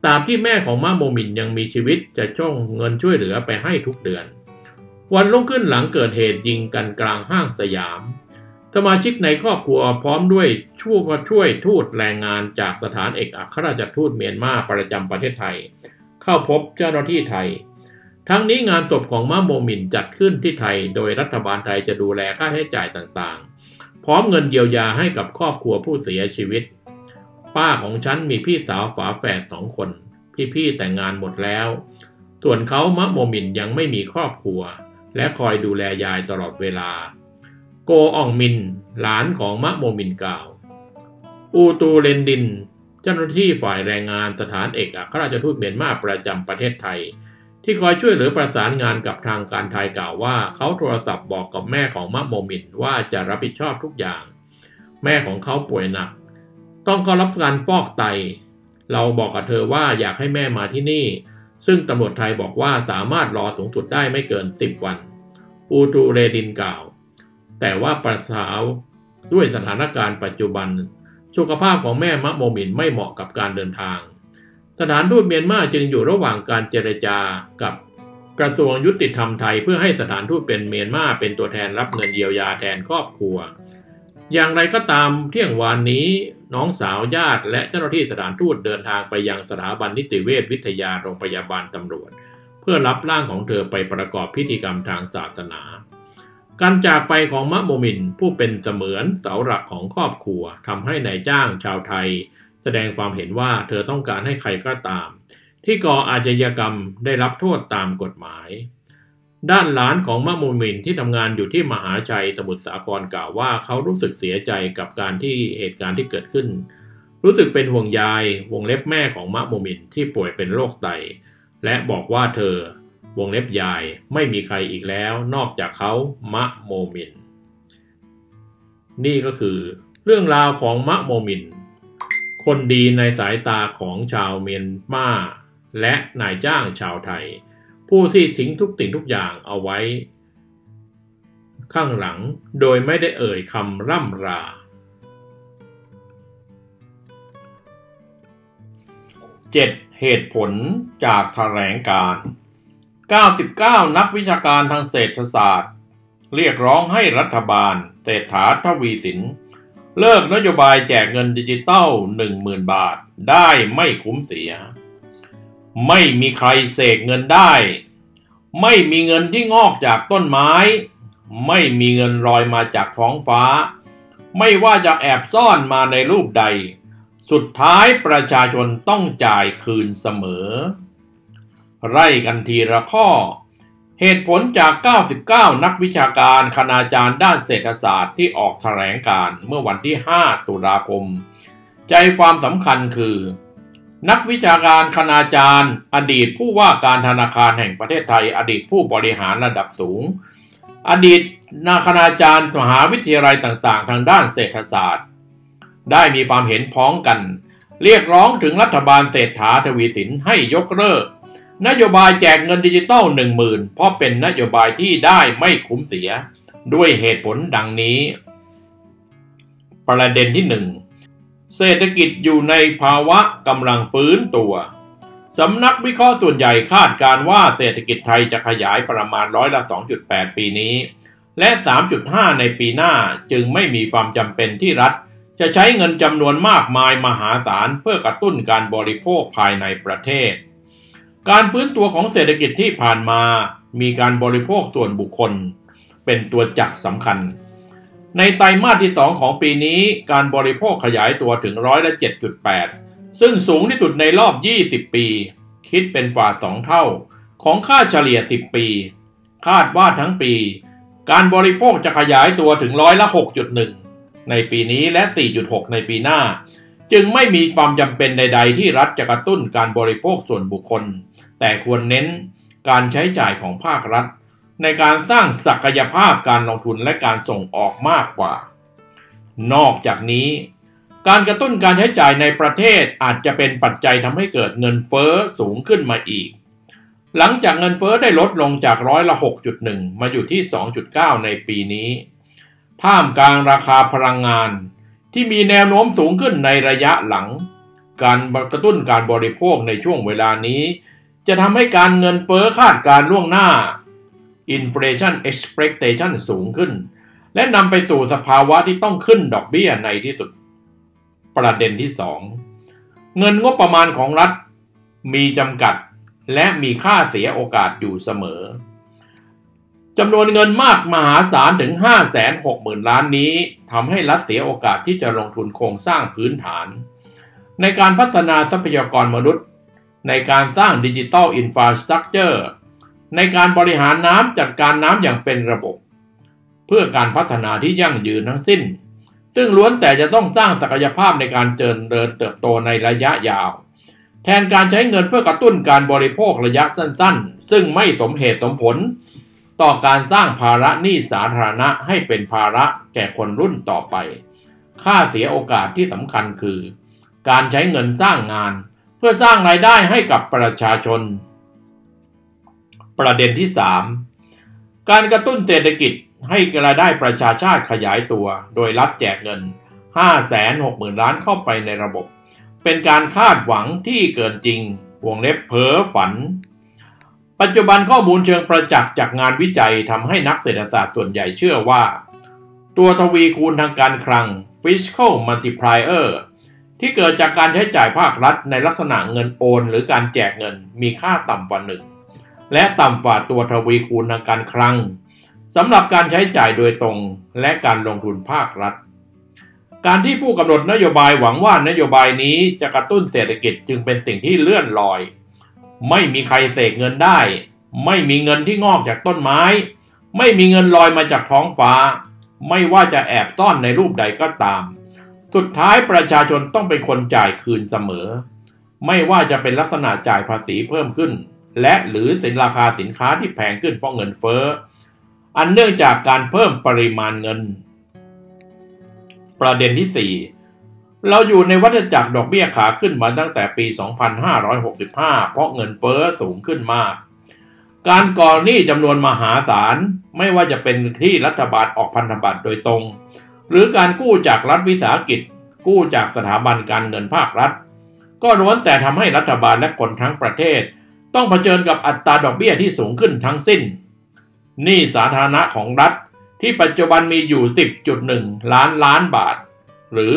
ตราบที่แม่ของมะโมมินยังมีชีวิตจะช่องเงินช่วยเหลือไปให้ทุกเดือนวันรุ่งขึ้นหลังเกิดเหตุยิงกันกลางห้างสยามสมาชิกในครอบครัวพร้อมด้วยช่วยทูตแรงงานจากสถานเอกอัครราชทูตเมียนมาประจำประเทศไทยเข้าพบเจ้าหน้าที่ไทยทั้งนี้งานศพของมะโมมินจัดขึ้นที่ไทยโดยรัฐบาลไทยจะดูแลค่าใช้จ่ายต่างๆพร้อมเงินเยียวยาให้กับครอบครัวผู้เสียชีวิตป้าของฉันมีพี่สาวฝาแฝด2 คนพี่ๆแต่งงานหมดแล้วส่วนเขามะโมมินยังไม่มีครอบครัวและคอยดูแลยายตลอดเวลาโกอองมินหลานของมะโมมินกล่าวอูตูเรนดินเจ้าหน้าที่ฝ่ายแรงงานสถานเอกอัครราชทูตเมียนมาประจำประเทศไทยที่คอยช่วยเหลือประสานงานกับทางการไทยกล่าวว่าเขาโทรศัพท์บอกกับแม่ของมะโมมินว่าจะรับผิดชอบทุกอย่างแม่ของเขาป่วยหนักต้องเข้ารับการฟอกไตเราบอกกับเธอว่าอยากให้แม่มาที่นี่ซึ่งตำรวจไทยบอกว่าสามารถรอสูงสุดได้ไม่เกิน10 วันอูตูเรดินกล่าวแต่ว่าประสาวด้วยสถานการณ์ปัจจุบันสุขภาพของแม่มะโมมินไม่เหมาะกับการเดินทางสถานทูตเมียนมาจึงอยู่ระหว่างการเจรจากับกระทรวงยุติธรรมไทยเพื่อให้สถานทูตเป็นเมียนมาเป็นตัวแทนรับเงินเยียวยาแทนครอบครัวอย่างไรก็ตามเที่ยงวานนี้น้องสาวญาติและเจ้าหน้าที่สถานทูตเดินทางไปยังสถาบันนิติเวชวิทยาโรงพยาบาลตำรวจเพื่อรับร่างของเธอไปประกอบพิธีกรรมทางศาสนาการจากไปของมะโมมินผู้เป็นเสมือนเสาหลักของครอบครัวทำให้นายจ้างชาวไทยแสดงความเห็นว่าเธอต้องการให้ใครก็ตามที่ก่ออาชญากรรมได้รับโทษตามกฎหมายด้านหลานของมะโมมินที่ทำงานอยู่ที่มหาชัยสมุทรสาครกล่าวว่าเขารู้สึกเสียใจกับเหตุการณ์ที่เกิดขึ้นรู้สึกเป็นห่วงยายวงเล็บแม่ของมะโมมินที่ป่วยเป็นโรคไตและบอกว่าเธอวงเล็บยายไม่มีใครอีกแล้วนอกจากเขามะโมมินนี่ก็คือเรื่องราวของมะโมมินคนดีในสายตาของชาวเมียนมาและนายจ้างชาวไทยผู้ที่ทิ้งทุกสิ่งทุกอย่างเอาไว้ข้างหลังโดยไม่ได้เอ่ยคำร่ำรา 7. เหตุผลจากแถลงการณ์99 นักวิชาการทางเศรษฐศาสตร์เรียกร้องให้รัฐบาลเศรษฐาทวีสินเลิกนโยบายแจกเงินดิจิตัล 10,000 บาทได้ไม่คุ้มเสียไม่มีใครเสกเงินได้ไม่มีเงินที่งอกจากต้นไม้ไม่มีเงินลอยมาจากท้องฟ้าไม่ว่าจะแอบซ่อนมาในรูปใดสุดท้ายประชาชนต้องจ่ายคืนเสมอไล่กันทีละข้อเหตุผลจาก 99 นักวิชาการคณาจารย์ด้านเศรษฐศาสตร์ที่ออกแถลงการณ์เมื่อวันที่ 5 ตุลาคมใจความสำคัญคือนักวิชาการคณาจารย์อดีตผู้ว่าการธนาคารแห่งประเทศไทยอดีตผู้บริหารระดับสูงอดีตคณาจารย์มหาวิทยาลัยต่างๆทางด้านเศรษฐศาสตร์ได้มีความเห็นพ้องกันเรียกร้องถึงรัฐบาลเศรษฐาทวีสินให้ยกเลิกนโยบายแจกเงินดิจิตอล 10,000 เพราะเป็นนโยบายที่ได้ไม่คุ้มเสียด้วยเหตุผลดังนี้ประเด็นที่ 1เศรษฐกิจอยู่ในภาวะกำลังฟื้นตัวสำนักวิเคราะห์ส่วนใหญ่คาดการณ์ว่าเศรษฐกิจไทยจะขยายประมาณ2.8 ปีนี้และ 3.5 ในปีหน้าจึงไม่มีความจำเป็นที่รัฐจะใช้เงินจำนวนมากมายมหาศาลเพื่อกระตุ้นการบริโภคภายในประเทศการฟื้นตัวของเศรษฐกิจที่ผ่านมามีการบริโภคส่วนบุคคลเป็นตัวจักรสำคัญในไตรมาสที่ 2 ของปีนี้การบริโภคขยายตัวถึง7.8%ซึ่งสูงที่สุดในรอบ20 ปีคิดเป็นกว่า2 เท่าของค่าเฉลี่ย10 ปีคาดว่าทั้งปีการบริโภคจะขยายตัวถึง6.1% ในปีนี้และ 4.6% ในปีหน้าจึงไม่มีความจำเป็นใดๆที่รัฐจะกระตุ้นการบริโภคส่วนบุคคลแต่ควรเน้นการใช้จ่ายของภาครัฐในการสร้างศักยภาพการลงทุนและการส่งออกมากกว่านอกจากนี้การกระตุ้นการใช้จ่ายในประเทศอาจจะเป็นปัจจัยทำให้เกิดเงินเฟ้อสูงขึ้นมาอีกหลังจากเงินเฟ้อได้ลดลงจาก6.1% มาอยู่ที่ 2.9% ในปีนี้ท่ามกลางราคาพลังงานที่มีแนวโน้มสูงขึ้นในระยะหลังการกระตุ้นการบริโภคในช่วงเวลานี้จะทำให้การเงินเฟ้อคาดการล่วงหน้า Inflation Expectation สูงขึ้นและนำไปสู่สภาวะที่ต้องขึ้นดอกเบี้ยในที่สุดประเด็นที่ 2 เงินงบประมาณของรัฐมีจำกัดและมีค่าเสียโอกาสอยู่เสมอจำนวนเงินมากมหาศาลถึง 560,000 ล้านนี้ทำให้รัฐเสียโอกาสที่จะลงทุนโครงสร้างพื้นฐานในการพัฒนาทรัพยากรมนุษย์ในการสร้างดิจิทัลอินฟราสตรัคเจอร์ในการบริหารน้ำจัดการน้ำอย่างเป็นระบบเพื่อการพัฒนาที่ยั่งยืนทั้งสิ้นซึ่งล้วนแต่จะต้องสร้างศักยภาพในการเจริญเติบโตในระยะยาวแทนการใช้เงินเพื่อกระตุ้นการบริโภคระยะสั้นๆซึ่งไม่สมเหตุสมผลต่อการสร้างภาระหนี้สาธารณะให้เป็นภาระแก่คนรุ่นต่อไปค่าเสียโอกาสที่สำคัญคือการใช้เงินสร้างงานเพื่อสร้างรายได้ให้กับประชาชนประเด็นที่ 3 การกระตุ้นเศรษฐกิจให้รายได้ประชาชาติขยายตัวโดยรัฐแจกเงิน 560,000 ล้านเข้าไปในระบบเป็นการคาดหวังที่เกินจริงวงเล็บเพ้อฝันปัจจุบันข้อมูลเชิงประจักษ์จากงานวิจัยทำให้นักเศรษฐศาสตร์ส่วนใหญ่เชื่อว่าตัวทวีคูณทางการคลัง Fiscal Multiplier ที่เกิดจากการใช้จ่ายภาครัฐในลักษณะเงินโอนหรือการแจกเงินมีค่าต่ำกว่า1และต่ำกว่าตัวทวีคูณทางการคลังสำหรับการใช้จ่ายโดยตรงและการลงทุนภาครัฐการที่ผู้กำหนดนโยบายหวังว่านโยบายนี้จะกระตุ้นเศรษฐกิจจึงเป็นสิ่งที่เลื่อนลอยไม่มีใครเสกเงินได้ไม่มีเงินที่งอกจากต้นไม้ไม่มีเงินลอยมาจากท้องฟ้าไม่ว่าจะแอบซ่อนในรูปใดก็ตามสุดท้ายประชาชนต้องเป็นคนจ่ายคืนเสมอไม่ว่าจะเป็นลักษณะจ่ายภาษีเพิ่มขึ้นและหรือราคาสินค้าที่แพงขึ้นเพราะเงินเฟ้ออันเนื่องจากการเพิ่มปริมาณเงินประเด็นที่ 4 เราอยู่ในวัฏจักรดอกเบี้ยขาขึ้นมาตั้งแต่ปี 2565 เพราะเงินเฟ้อสูงขึ้นมากการก่อหนี้จำนวนมหาศาลไม่ว่าจะเป็นที่รัฐบาลออกพันธบัตรโดยตรงหรือการกู้จากรัฐวิสาหกิจกู้จากสถาบันการเงินภาครัฐก็ล้วนแต่ทำให้รัฐบาลและคนทั้งประเทศต้องเผชิญกับอัตราดอกเบี้ยที่สูงขึ้นทั้งสิ้นหนี้สาธารณะของรัฐที่ปัจจุบันมีอยู่ 10.1 ล้านบาทหรือ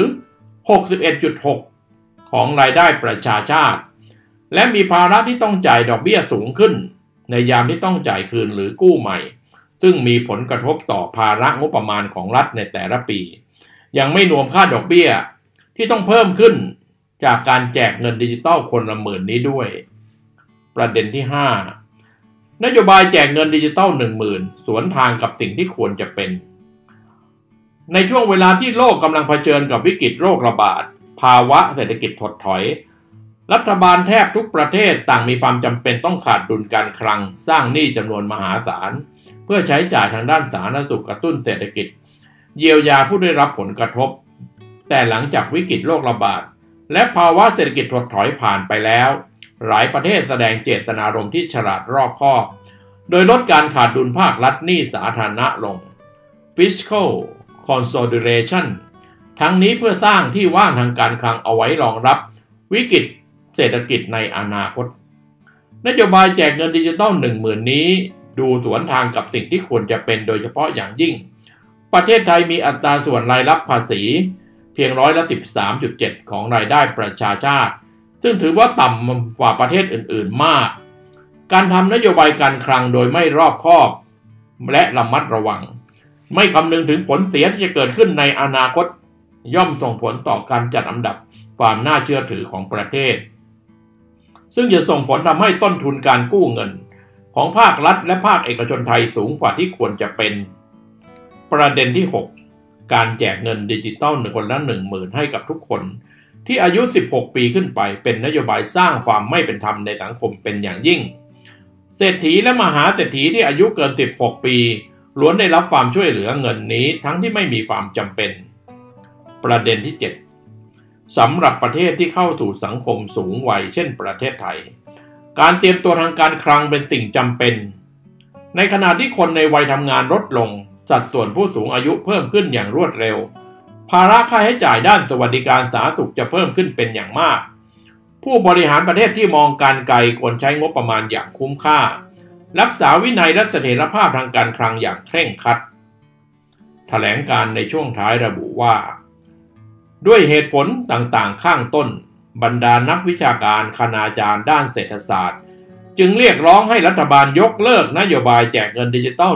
61.6% ของรายได้ประชาชาติและมีภาระที่ต้องจ่ายดอกเบี้ยสูงขึ้นในยามที่ต้องจ่ายคืนหรือกู้ใหม่ซึ่งมีผลกระทบต่อภาระงบประมาณของรัฐในแต่ละปียังไม่รวมค่าดอกเบี้ยที่ต้องเพิ่มขึ้นจากการแจกเงินดิจิตอลคนละหมื่นนี้ด้วยประเด็นที่ 5 นโยบายแจกเงินดิจิตอล 10,000 สวนทางกับสิ่งที่ควรจะเป็นในช่วงเวลาที่โลกกำลังเผชิญกับวิกฤตโรคระบาดภาวะเศรษฐกิจถดถอยรัฐบาลแทบทุกประเทศต่างมีความจำเป็นต้องขาดดุลการคลังสร้างหนี้จำนวนมหาศาลเพื่อใช้จ่ายทางด้านสาธารณสุขกระตุ้นเศรษฐกิจเยียวยาผู้ได้รับผลกระทบแต่หลังจากวิกฤตโรคระบาดและภาวะเศรษฐกิจถดถอยผ่านไปแล้วหลายประเทศแสดงเจตนารมณ์ที่ฉลาดรอบคอบโดยลดการขาดดุลภาครัฐหนี้สาธารณะลง Fiscal Consolidation ทั้งนี้เพื่อสร้างที่ว่างทางการคลังเอาไว้รองรับวิกฤตเศรษฐกิจในอนาคตนโยบายแจกเงินดิจิตอล 10,000 นี้ดูสวนทางกับสิ่งที่ควรจะเป็นโดยเฉพาะอย่างยิ่งประเทศไทยมีอัตราส่วนรายรับภาษีเพียง13.7% ของรายได้ประชาชาติซึ่งถือว่าต่ำกว่าประเทศอื่นๆมากการทำนโยบายการคลังโดยไม่รอบคอบและระมัดระวังไม่คำนึงถึงผลเสียที่จะเกิดขึ้นในอนาคตย่อมส่งผลต่อการจัดอันดับความน่าเชื่อถือของประเทศซึ่งจะส่งผลทำให้ต้นทุนการกู้เงินของภาครัฐและภาคเอกชนไทยสูงกว่าที่ควรจะเป็นประเด็นที่ 6 การแจกเงินดิจิตอลคนละ 10,000 ให้กับทุกคนที่อายุ16 ปีขึ้นไปเป็นนโยบายสร้างความไม่เป็นธรรมในสังคมเป็นอย่างยิ่งเศรษฐีและมหาเศรษฐีที่อายุเกิน16 ปีล้วนได้รับความช่วยเหลือเงินนี้ทั้งที่ไม่มีความจำเป็นประเด็นที่ 7 สำหรับประเทศที่เข้าสู่สังคมสูงวัยเช่นประเทศไทยการเตรียมตัวทางการคลังเป็นสิ่งจำเป็นในขณะที่คนในวัยทำงานลดลงสัดส่วนผู้สูงอายุเพิ่มขึ้นอย่างรวดเร็วภาระค่าใช้จ่ายด้านสวัสดิการสาธารณสุขจะเพิ่มขึ้นเป็นอย่างมากผู้บริหารประเทศที่มองการไกลควรใช้งบประมาณอย่างคุ้มค่ารักษาวินัยและเสถียรภาพทางการคลังอย่างเคร่งครัดแถลงการในช่วงท้ายระบุว่าด้วยเหตุผลต่างๆข้างต้นบรรดานักวิชาการคณาจารย์ด้านเศรษฐศาสตร์จึงเรียกร้องให้รัฐบาลยกเลิกนโยบายแจกเงินดิจิตอล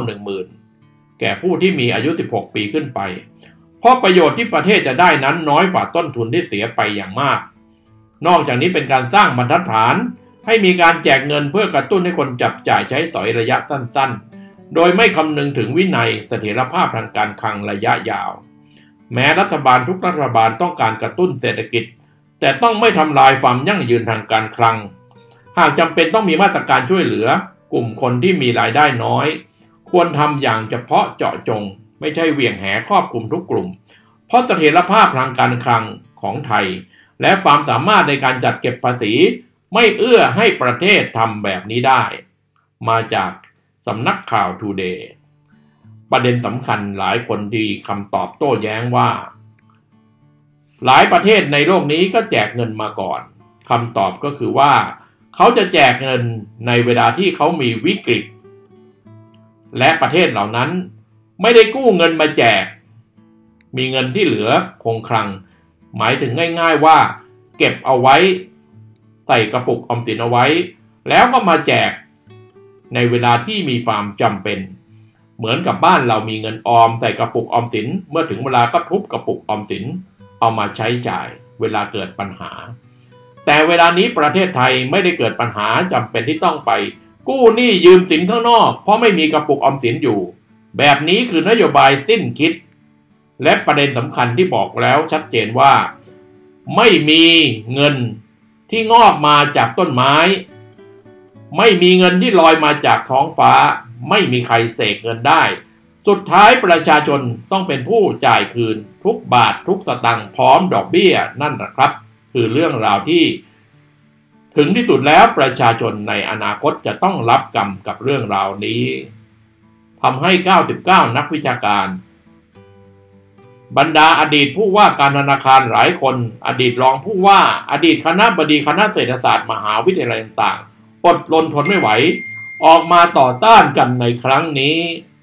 10,000 แก่ผู้ที่มีอายุ 16 ปีขึ้นไปเพราะประโยชน์ที่ประเทศจะได้นั้นน้อยกว่าต้นทุนที่เสียไปอย่างมากนอกจากนี้เป็นการสร้างบรรทัดฐานให้มีการแจกเงินเพื่อกระตุ้นให้คนจับจ่ายใช้สอยระยะสั้นๆโดยไม่คำนึงถึงวินัยเสถียรภาพทางการคลังระยะยาวแม้รัฐบาลทุกรัฐบาลต้องการกระตุ้นเศรษฐกิจแต่ต้องไม่ทำลายความยั่งยืนทางการคลังหากจำเป็นต้องมีมาตรการช่วยเหลือกลุ่มคนที่มีรายได้น้อยควรทำอย่างเฉพาะเจาะจงไม่ใช่เหวี่ยงแหครอบคลุมทุกกลุ่มเพราะเสถียรภาพทางการคลังของไทยและความสามารถในการจัดเก็บภาษีไม่เอื้อให้ประเทศทำแบบนี้ได้มาจากสำนักข่าว Today ประเด็นสำคัญหลายคนดีคำตอบโต้แย้งว่าหลายประเทศในโลกนี้ก็แจกเงินมาก่อนคำตอบก็คือว่าเขาจะแจกเงินในเวลาที่เขามีวิกฤตและประเทศเหล่านั้นไม่ได้กู้เงินมาแจกมีเงินที่เหลือคงคลังหมายถึงง่ายๆว่าเก็บเอาไว้ใส่กระปุกออมสินเอาไว้แล้วก็มาแจกในเวลาที่มีความจำเป็นเหมือนกับบ้านเรามีเงินออมใส่กระปุกออมสินเมื่อถึงเวลาก็ทุบกระปุกออมสินเอามาใช้จ่ายเวลาเกิดปัญหาแต่เวลานี้ประเทศไทยไม่ได้เกิดปัญหาจำเป็นที่ต้องไปกู้หนี้ยืมสินข้างนอกเพราะไม่มีกระปุกออมสินอยู่แบบนี้คือนโยบายสิ้นคิดและประเด็นสำคัญที่บอกแล้วชัดเจนว่าไม่มีเงินที่งอกมาจากต้นไม้ไม่มีเงินที่ลอยมาจากท้องฟ้าไม่มีใครเสกเงินได้สุดท้ายประชาชนต้องเป็นผู้จ่ายคืนทุกบาททุกสตางค์พร้อมดอกเบี้ยนั่นแหละครับคือเรื่องราวที่ถึงที่สุดแล้วประชาชนในอนาคตจะต้องรับกรรมกับเรื่องราวนี้ทำให้99นักวิชาการบรรดาอดีตผู้ว่าการธนาคารหลายคนอดีตรองผู้ว่าอดีตคณบดีคณะเศรษฐศาสตร์มหาวิทยาลัยต่างๆอดรนทนไม่ไหวออกมาต่อต้านกันในครั้งนี้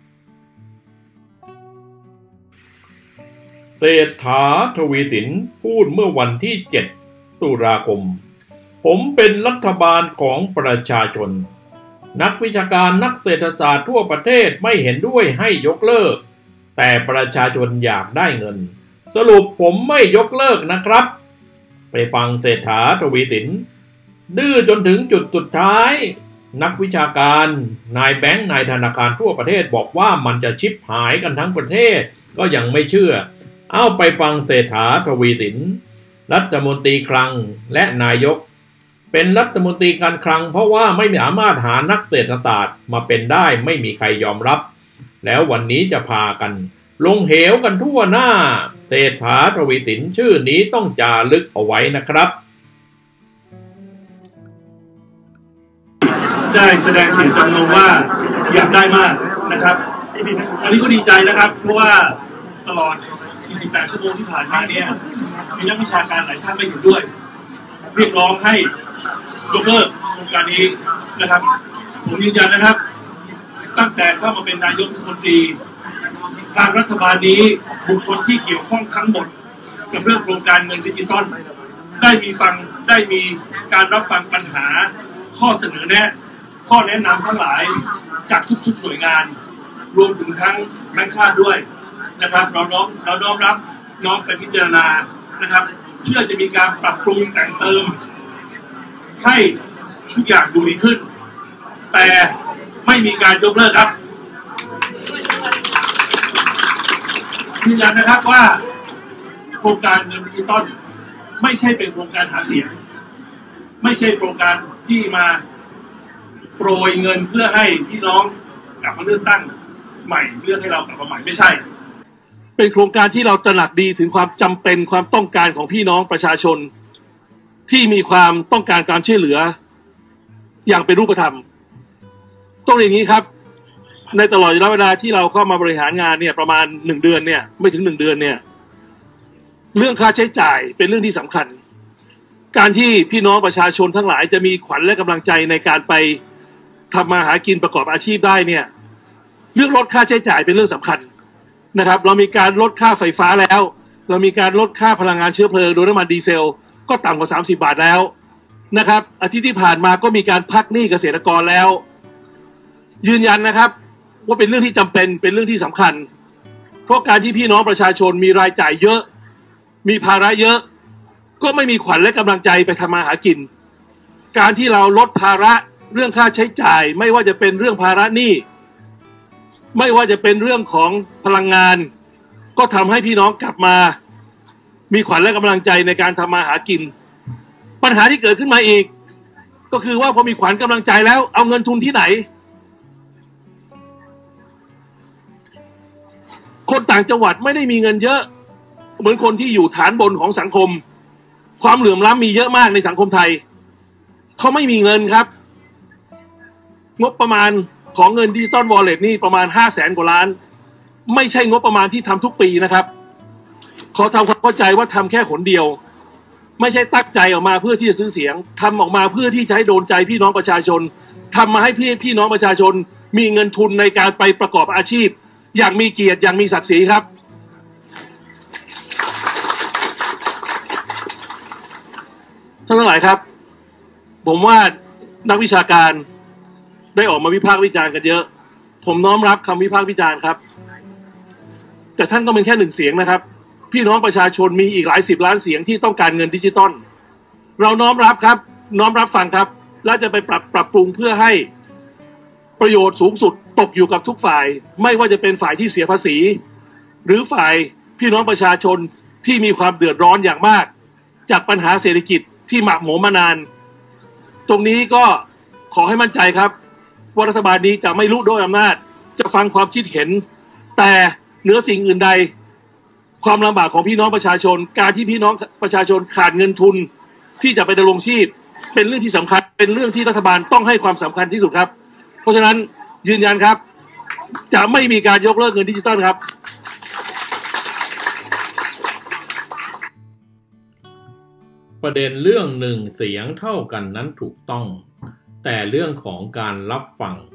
เศรษฐา ทวีสินพูดเมื่อวันที่ 7 ตุลาคมผมเป็นรัฐบาลของประชาชนนักวิชาการนักเศรษฐศาสตร์ทั่วประเทศไม่เห็นด้วยให้ยกเลิกแต่ประชาชนอยากได้เงินสรุปผมไม่ยกเลิกนะครับไปฟังเศรษฐา ทวีสินดื้อจนถึงจุดสุดท้ายนักวิชาการนายแบงค์นายธนาคารทั่วประเทศบอกว่ามันจะชิบหายกันทั้งประเทศก็ยังไม่เชื่อเอาไปฟังเศรษฐา ทวีสินรัฐมนตรีคลังและนายกเป็นรัฐมนตรีการคลังเพราะว่าไม่สามารถหานักเศรษฐศาสตร์มาเป็นได้ไม่มีใครยอมรับแล้ววันนี้จะพากันลงเหวกันทั่วหน้าเศรษฐา ทวีสินชื่อนี้ต้องจารึกเอาไว้นะครับได้แสดงถึงจำนงว่าอยากได้มากนะครับอันนี้ก็ดีใจนะครับเพราะว่าตลอด48 ชั่วโมงที่ผ่านมาเนี่ยมีนักวิชาการหลายท่านไม่เห็นด้วยเรียกร้องให้ยกเลิกโครงการนี้นะครับผมยืนยันนะครับตั้งแต่เข้ามาเป็นนายกรัฐมนตรีทางรัฐบาลนี้บุคคลที่เกี่ยวข้องทั้งหมดกับเรื่องโครงการเงินดิจิตอลได้มีการรับฟังปัญหาข้อเสนอแนะข้อแนะนำทั้งหลายจากทุกๆหน่วยงานรวมถึงทั้งแบงก์ชาติด้วยนะครับเราน้อมรับน้อมไปพิจารณานะครับเพื่อจะมีการปรับปรุงแต่งเติมให้ทุกอย่างดูดีขึ้นแต่ไม่มีการยกเลิกครับยืนยันนะครับว่าโครงการเงินดิจิตอลไม่ใช่เป็นโครงการหาเสียงไม่ใช่โครงการที่มาโปรยเงินเพื่อให้พี่น้องกลับมาเลือกตั้งใหม่เลือกให้เรากลับมาใหม่ไม่ใช่เป็นโครงการที่เราตระหนักดีถึงความจำเป็นความต้องการของพี่น้องประชาชนที่มีความต้องการการช่วยเหลืออย่างเป็นรูปธรรมต้องอย่างนี้ครับในตลอดระยะเวลาที่เราเข้ามาบริหารงานเนี่ยประมาณ1 เดือนเนี่ยไม่ถึง1 เดือนเนี่ยเรื่องค่าใช้จ่ายเป็นเรื่องที่สำคัญการที่พี่น้องประชาชนทั้งหลายจะมีขวัญและกำลังใจในการไปทำมาหากินประกอบอาชีพได้เนี่ยเรื่องลดค่าใช้จ่ายเป็นเรื่องสำคัญนะครับเรามีการลดค่าไฟฟ้าแล้วเรามีการลดค่าพลังงานเชื้อเพลิงโดยน้ำมันดีเซลก็ต่ำกว่า30 บาทแล้วนะครับอาทิตย์ที่ผ่านมาก็มีการพักหนี้เกษตรกรแล้วยืนยันนะครับว่าเป็นเรื่องที่จำเป็นเป็นเรื่องที่สำคัญเพราะการที่พี่น้องประชาชนมีรายจ่ายเยอะมีภาระเยอะก็ไม่มีขวัญและกำลังใจไปทำมาหากินการที่เราลดภาระเรื่องค่าใช้จ่ายไม่ว่าจะเป็นเรื่องภาระหนี้ไม่ว่าจะเป็นเรื่องของพลังงานก็ทำให้พี่น้องกลับมามีขวัญและกำลังใจในการทำมาหากินปัญหาที่เกิดขึ้นมาอีกก็คือว่าพอมีขวัญกำลังใจแล้วเอาเงินทุนที่ไหนคนต่างจังหวัดไม่ได้มีเงินเยอะเหมือนคนที่อยู่ฐานบนของสังคมความเหลื่อมล้ำมีเยอะมากในสังคมไทยเขาไม่มีเงินครับงบประมาณของเงินดิจิตอลวอลเล็ตนี่ประมาณ500,000 กว่าล้านไม่ใช่งบประมาณที่ทำทุกปีนะครับขอทำความเข้าใจว่าทำแค่หนเดียวไม่ใช่ตั้งใจออกมาเพื่อที่จะซื้อเสียงทำออกมาเพื่อที่จะให้โดนใจพี่น้องประชาชนทำมาให้พี่น้องประชาชนมีเงินทุนในการไปประกอบอาชีพอย่างมีเกียรติอย่างมีศักดิ์ศรีครับท่านทั้งหลายครับผมว่านักวิชาการได้ออกมาวิพากษ์วิจารณ์กันเยอะผมน้อมรับคำวิพากษ์วิจารณ์ครับแต่ท่านก็เป็นแค่1 เสียงนะครับพี่น้องประชาชนมีอีกหลาย10 ล้านเสียงที่ต้องการเงินดิจิตอลเราน้อมรับครับน้อมรับฟังครับและจะไปปรับปรุงเพื่อให้ประโยชน์สูงสุดตกอยู่กับทุกฝ่ายไม่ว่าจะเป็นฝ่ายที่เสียภาษีหรือฝ่ายพี่น้องประชาชนที่มีความเดือดร้อนอย่างมากจากปัญหาเศรษฐกิจที่หมักหมมมานานตรงนี้ก็ขอให้มั่นใจครับว่ารัฐบาลนี้จะไม่ลุด้วยอำนาจจะฟังความคิดเห็นแต่เหนือสิ่งอื่นใดความลำบากของพี่น้องประชาชนการที่พี่น้องประชาชนขาดเงินทุนที่จะไปดำรงชีพเป็นเรื่องที่สำคัญเป็นเรื่องที่รัฐบาลต้องให้ความสำคัญที่สุดครับเพราะฉะนั้นยืนยันครับจะไม่มีการยกเลิกเงินดิจิตอลครับประเด็นเรื่อง1 เสียงเท่ากันนั้นถูกต้องแต่เรื่องของการรับฟัง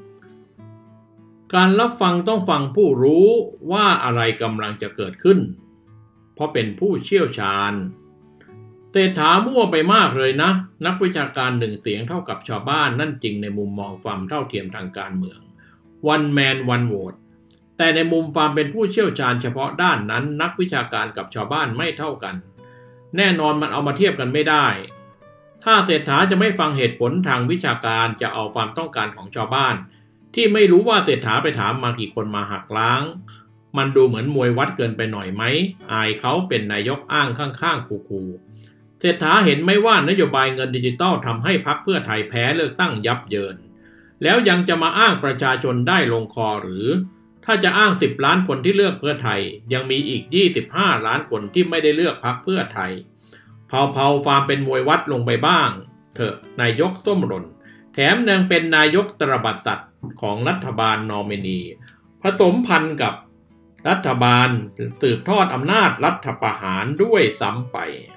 ต้องฟังผู้รู้ว่าอะไรกำลังจะเกิดขึ้นเพราะเป็นผู้เชี่ยวชาญเศรษฐามั่วไปมากเลยนะนักวิชาการ1 เสียงเท่ากับชาวบ้านนั่นจริงในมุมมองความเท่าเทียมทางการเมือง One Man One Vote แต่ในมุมความเป็นผู้เชี่ยวชาญเฉพาะด้านนั้นนักวิชาการกับชาวบ้านไม่เท่ากันแน่นอนมันเอามาเทียบกันไม่ได้ถ้าเศรษฐาจะไม่ฟังเหตุผลทางวิชาการจะเอาความต้องการของชาวบ้านที่ไม่รู้ว่าเศรษฐาไปถามมากี่คนมาหักล้างมันดูเหมือนมวยวัดเกินไปหน่อยไหมอายเขาเป็นนายกอ้างข้างๆคูๆเศรษฐาเห็นไหมว่านโยบายเงินดิจิตอลทำให้พรรคเพื่อไทยแพ้เลือกตั้งยับเยินแล้วยังจะมาอ้างประชาชนได้ลงคอหรือถ้าจะอ้าง10 ล้านคนที่เลือกเพื่อไทยยังมีอีก25 ล้านคนที่ไม่ได้เลือกพรรคเพื่อไทยเผาความเป็นมวยวัดลงไปบ้างเถอะนายกส้มหล่นแถมยังเป็นนายกตระบัดสัตว์ของรัฐบาลนอมินีผสมพันธ์กับรัฐบาลสืบทอดอำนาจรัฐประหารด้วยซ้ำไป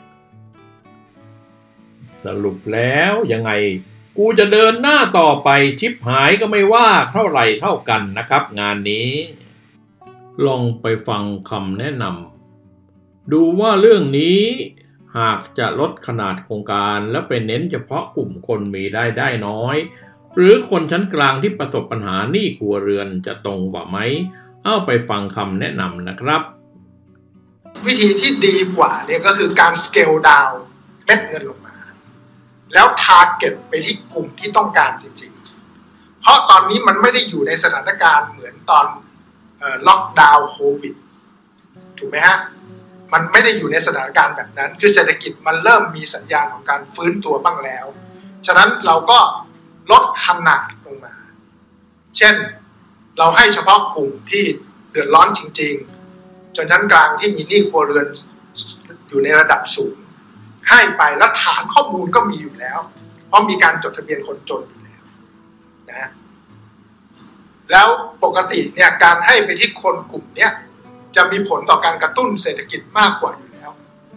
สรุปแล้วยังไงกูจะเดินหน้าต่อไปชิปหายก็ไม่ว่าเท่าไหร่เท่ากันนะครับงานนี้ลองไปฟังคำแนะนำดูว่าเรื่องนี้หากจะลดขนาดโครงการและไปเน้นเฉพาะกลุ่มคนมีรายได้น้อยหรือคนชั้นกลางที่ประสบปัญหาหนี้ครัวเรือนจะตรงกว่าไหมเอาไปฟังคำแนะนำนะครับวิธีที่ดีกว่าเนี่ยก็คือการสเกลดาวน์เม็ดเงินลงมาแล้วทาร์เก็ตไปที่กลุ่มที่ต้องการจริงๆเพราะตอนนี้มันไม่ได้อยู่ในสถานการณ์เหมือนตอนล็อกดาวน์โควิดถูกไหมฮะมันไม่ได้อยู่ในสถานการณ์แบบนั้นคือเศรษฐกิจมันเริ่มมีสัญญาณของการฟื้นตัวบ้างแล้วฉะนั้นเราก็ลดขนาดลงมาเช่นเราให้เฉพาะกลุ่มที่เดือดร้อนจริงๆจนชั้นกลางที่มีหนี้ครัวเรือนอยู่ในระดับสูงให้ไปและฐานข้อมูลก็มีอยู่แล้วเพราะมีการจดทะเบียนคนจนอยู่แล้วนะแล้วปกติเนี่ยการให้ไปที่คนกลุ่มเนี้ยจะมีผลต่อการกระตุ้นเศรษฐกิจมากกว่าอยู่แล้ว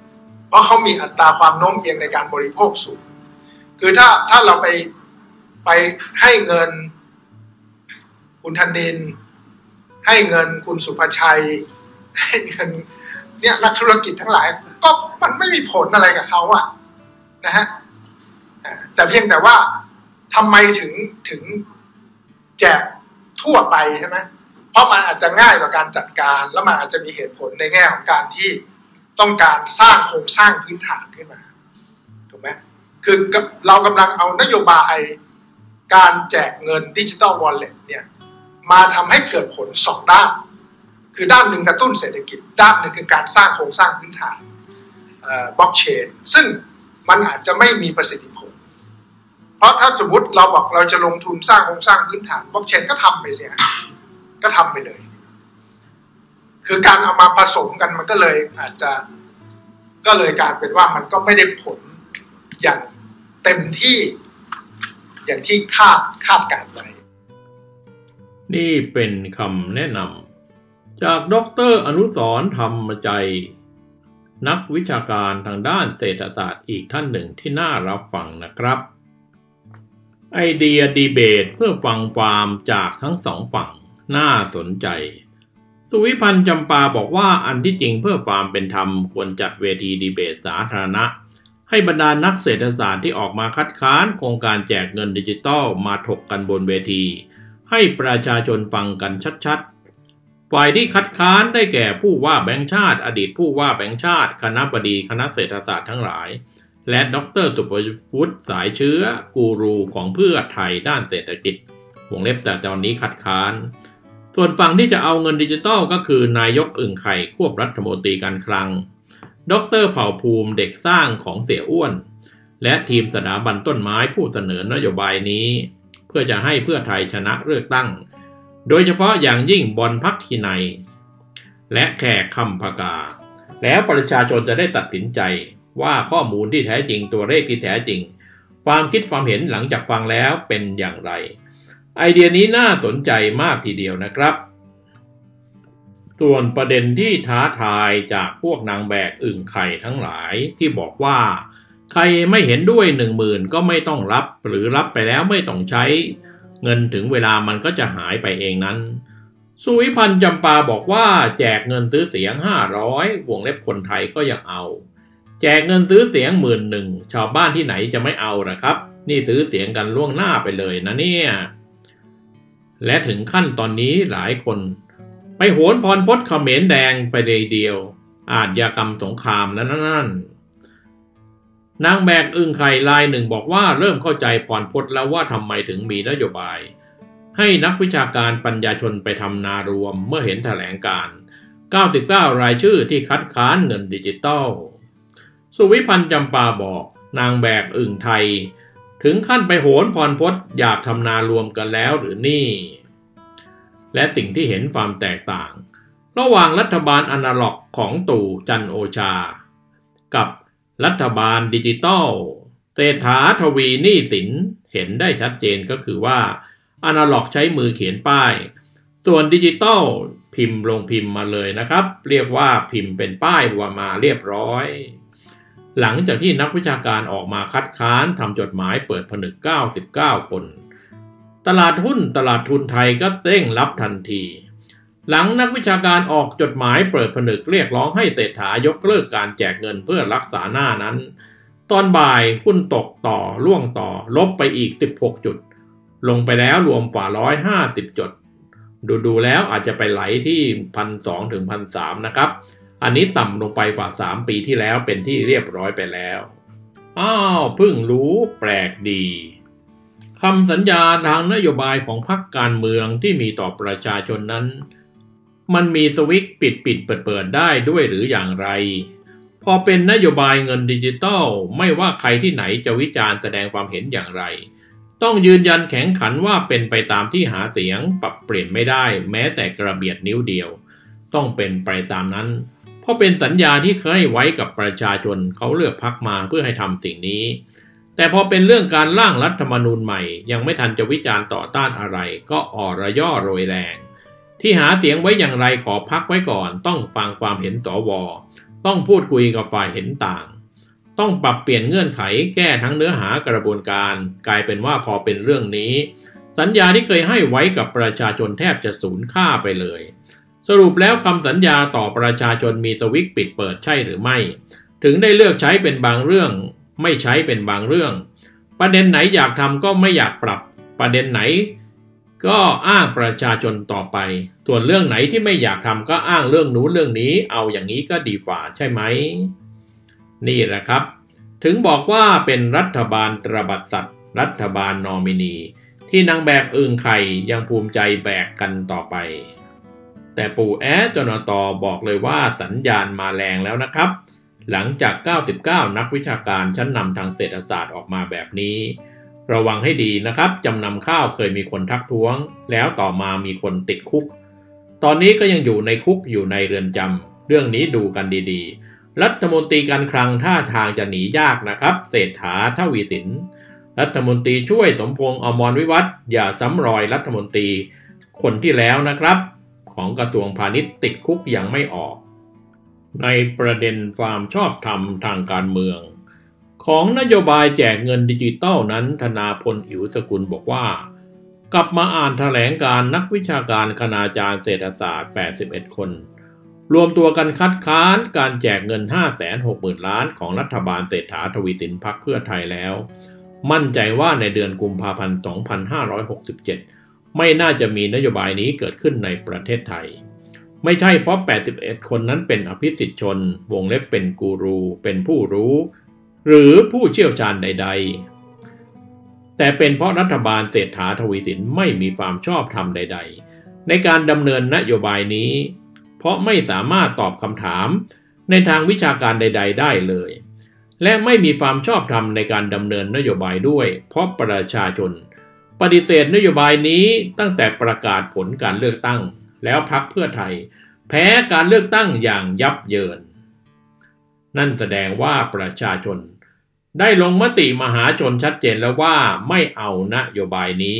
เพราะเขามีอัตราความโน้มเอียงในการบริโภคสูงคือถ้าเราไปให้เงินคุณธนินทร์ให้เงินคุณสุภชัยให้เงินเนี่ยนักธุรกิจทั้งหลายก็มันไม่มีผลอะไรกับเขาอะนะฮะแต่เพียงแต่ว่าทำไมถึงแจกทั่วไปใช่ไหมเพราะมันอาจจะง่ายต่อการจัดการแล้วมันอาจจะมีเหตุผลในแง่ของการที่ต้องการสร้างโครงสร้างพื้นฐานขึ้นมาถูกไหมคือเรากำลังเอานโยบายการแจกเงินดิจิตอลวอลเล็ตเนี่ยมาทำให้เกิดผล2ด้านคือด้านหนึ่งกระตุ้นเศรษฐกิจด้านหนึ่งคือการสร้างโครงสร้างพื้นฐานบล็อกเชนซึ่งมันอาจจะไม่มีประสิทธิผลเพราะถ้าสมมติเราบอกเราจะลงทุนสร้างโครงสร้างพื้นฐานบล็อกเชนก็ทำไปเสียก็ทำไปเลยคือการเอามาผสมกันมันก็เลยอาจจะก็เลยกลายเป็นว่ามันก็ไม่ได้ผลอย่างเต็มที่อย่างที่คาดการไว้นี่เป็นคำแนะนำจากดร.อนุสรณ์ธรรมใจนักวิชาการทางด้านเศรษฐศาสตร์อีกท่านหนึ่งที่น่ารับฟังนะครับไอเดียดีเบตเพื่อฟังความจากทั้งสองฝั่งน่าสนใจสุวิพันธ์จำปาบอกว่าอันที่จริงเพื่อความเป็นธรรมควรจัดเวทีดีเบตสาธารณะให้บรรดานักเศรษฐศาสตร์ที่ออกมาคัดค้านโครงการแจกเงินดิจิตอลมาถกกันบนเวทีให้ประชาชนฟังกันชัดๆฝ่ายที่คัดค้านได้แก่ผู้ว่าแบงค์ชาติอดีตผู้ว่าแบงค์ชาติคณบดีคณะเศรษฐศาสตร์ทั้งหลายและดร.สุภวุฒิสายเชื้อกูรูของเพื่อไทยด้านเศรษฐกิจวงเล็บแต่ตอนนี้คัดค้านส่วนฝั่งที่จะเอาเงินดิจิตอลก็คือนายกอึ่งไข่ควบรัฐมนตรีการคลังดร.เผ่าภูมิเด็กสร้างของเสี่ยอ้วนและทีมสถาบันต้นไม้ผู้เสนอนโยบายนี้เพื่อจะให้เพื่อไทยชนะเลือกตั้งโดยเฉพาะอย่างยิ่งบอลพักขีนัยและแขกคำพกาแล้วประชาชนจะได้ตัดสินใจว่าข้อมูลที่แท้จริงตัวเลขที่แท้จริงความคิดความเห็นหลังจากฟังแล้วเป็นอย่างไรไอเดียนี้น่าสนใจมากทีเดียวนะครับส่วนประเด็นที่ท้าทายจากพวกนางแบกอึ่งไข่ทั้งหลายที่บอกว่าใครไม่เห็นด้วย 10,000 ก็ไม่ต้องรับหรือรับไปแล้วไม่ต้องใช้เงินถึงเวลามันก็จะหายไปเองนั้นสุวิพันธ์จำปาบอกว่าแจกเงินซื้อเสียง500วงเล็บคนไทยก็ยังเอาแจกเงินซื้อเสียง11,000ชาวบ้านที่ไหนจะไม่เอานะครับนี่ซื้อเสียงกันล่วงหน้าไปเลยนะเนี่ยและถึงขั้นตอนนี้หลายคนไปโหนพรพจน์เขมรแดงไปเลยเดียวอาชญากรรมสงครามนั่นนางแบกอึ่งไข่รายหนึ่งบอกว่าเริ่มเข้าใจพรพจน์แล้วว่าทำไมถึงมีนโยบายให้นักวิชาการปัญญาชนไปทำนารวมเมื่อเห็นแถลงการ99รายชื่อที่คัดค้านเงินดิจิตอลสุวิพันธ์จำปาบอกนางแบกอึ่งไทยถึงขั้นไปโหนพรพจน์อยากทำนารวมกันแล้วหรือนี่และสิ่งที่เห็นความแตกต่างระหว่างรัฐบาลอนาล็อกของตู่จันทร์โอชากับรัฐบาลดิจิตอลเศรษฐาทวีนี่สินเห็นได้ชัดเจนก็คือว่าอนาล็อกใช้มือเขียนป้ายส่วนดิจิตอลพิมพ์ลงพิมพ์มาเลยนะครับเรียกว่าพิมพ์เป็นป้ายมาเรียบร้อยหลังจากที่นักวิชาการออกมาคัดค้านทำจดหมายเปิดผนึก99คนตลาดหุ้นตลาดทุนไทยก็เร่งรับทันทีหลังนักวิชาการออกจดหมายเปิดผนึกเรียกร้องให้เศรษฐายกเลิกการแจกเงินเพื่อรักษาหน้านั้นตอนบ่ายหุ้นตกต่อล่วงต่อลบไปอีก16จุดลงไปแล้วรวมกว่า150จุดดูแล้วอาจจะไปไหลที่ 1,200 ถึง 1,300 นะครับอันนี้ต่ำลงไปกว่า3ปีที่แล้วเป็นที่เรียบร้อยไปแล้วเพิ่งรู้แปลกดีคำสัญญาทางนโยบายของพรรคการเมืองที่มีต่อประชาชนนั้นมันมีสวิตช์ปิดเปิดได้ด้วยหรืออย่างไรพอเป็นนโยบายเงินดิจิตอลไม่ว่าใครที่ไหนจะวิจารณ์แสดงความเห็นอย่างไรต้องยืนยันแข็งขันว่าเป็นไปตามที่หาเสียงปรับเปลี่ยนไม่ได้แม้แต่กระเบียดนิ้วเดียวต้องเป็นไปตามนั้นเพราะเป็นสัญญาที่เคยไว้กับประชาชนเขาเลือกพรรคมาเพื่อให้ทำสิ่งนี้แต่พอเป็นเรื่องการร่างรัฐธรรมนูญใหม่ยังไม่ทันจะวิจารณ์ต่อต้านอะไรก็ระย่อโรยแรงที่หาเสียงไว้อย่างไรขอพักไว้ก่อนต้องฟังความเห็นสวต้องพูดคุยกับฝ่ายเห็นต่างต้องปรับเปลี่ยนเงื่อนไขแก้ทั้งเนื้อหากระบวนการกลายเป็นว่าพอเป็นเรื่องนี้สัญญาที่เคยให้ไว้กับประชาชนแทบจะสูญค่าไปเลยสรุปแล้วคำสัญญาต่อประชาชนมีสวิตช์ปิดเปิดใช่หรือไม่ถึงได้เลือกใช้เป็นบางเรื่องไม่ใช้เป็นบางเรื่องประเด็นไหนอยากทำก็ไม่อยากปรับประเด็นไหนก็อ้างประชาชนต่อไปส่วนเรื่องไหนที่ไม่อยากทำก็อ้างเรื่องนู้นเรื่องนี้เอาอย่างนี้ก็ดีกว่าใช่ไหมนี่แหละครับถึงบอกว่าเป็นรัฐบาลตระบัดสัตว์รัฐบาลนอมินีที่นางแบกอึ่งไข่ยังภูมิใจแบกกันต่อไปแต่ปู่แอดจนตบอกเลยว่าสัญญาณมาแรงแล้วนะครับหลังจาก99นักวิชาการชั้นนำทางเศรษฐศาสตร์ออกมาแบบนี้ระวังให้ดีนะครับจำนำข้าวเคยมีคนทักท้วงแล้วต่อมามีคนติดคุกตอนนี้ก็ยังอยู่ในคุกอยู่ในเรือนจำเรื่องนี้ดูกันดีๆรัฐมนตรีการคลังท่าทางจะหนียากนะครับเศรษฐาทวีสินรัฐมนตรีช่วยสมพงษ์อมรวิวัฒน์อย่าซ้ำรอยรัฐมนตรีคนที่แล้วนะครับของกระทรวงพาณิชย์ติดคุกยังไม่ออกในประเด็นความชอบธรรมทางการเมืองของนโยบายแจกเงินดิจิตอลนั้นธนาพลอิ๋วสกุลบอกว่ากลับมาอ่านแถลงการนักวิชาการคณาจารย์เศรษฐศาสตร์81คนรวมตัวกันคัดค้านการแจกเงิน 560,000 ล้านของรัฐบาลเศรษฐาทวีสินพรรคเพื่อไทยแล้วมั่นใจว่าในเดือนกุมภาพันธ์ 2567ไม่น่าจะมีนโยบายนี้เกิดขึ้นในประเทศไทยไม่ใช่เพราะ81คนนั้นเป็นอภิสิทธิชนวงเล็บเป็นกูรูเป็นผู้รู้หรือผู้เชี่ยวชาญใดๆแต่เป็นเพราะรัฐบาลเศรษฐาทวีสินไม่มีความชอบธรรมใดๆในการดำเนินนโยบายนี้เพราะไม่สามารถตอบคำถามในทางวิชาการใดๆได้เลยและไม่มีความชอบธรรมในการดำเนินนโยบายด้วยเพราะประชาชนปฏิเสธนโยบายนี้ตั้งแต่ประกาศผลการเลือกตั้งแล้วพรรคเพื่อไทยแพ้การเลือกตั้งอย่างยับเยินนั่นแสดงว่าประชาชนได้ลงมติมหาชนชัดเจนแล้วว่าไม่เอานโยบายนี้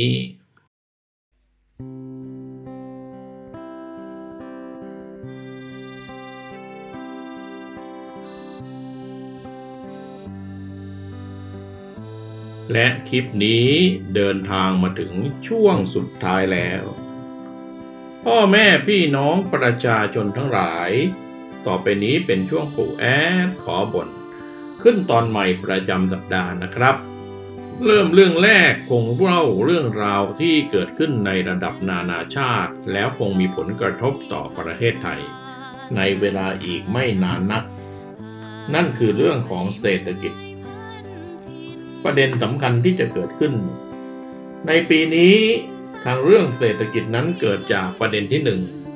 และคลิปนี้เดินทางมาถึงช่วงสุดท้ายแล้วพ่อแม่พี่น้องประชาชนทั้งหลายต่อไปนี้เป็นช่วงปู่แอดขอบ่นขึ้นตอนใหม่ประจำสัปดาห์นะครับเริ่มเรื่องแรกคงเล่าเรื่องราวที่เกิดขึ้นในระดับนานาชาติแล้วคงมีผลกระทบต่อประเทศไทยในเวลาอีกไม่นานนักนั่นคือเรื่องของเศรษฐกิจประเด็นสำคัญที่จะเกิดขึ้นในปีนี้ทางเรื่องเศรษฐกิจนั้นเกิดจากประเด็นที่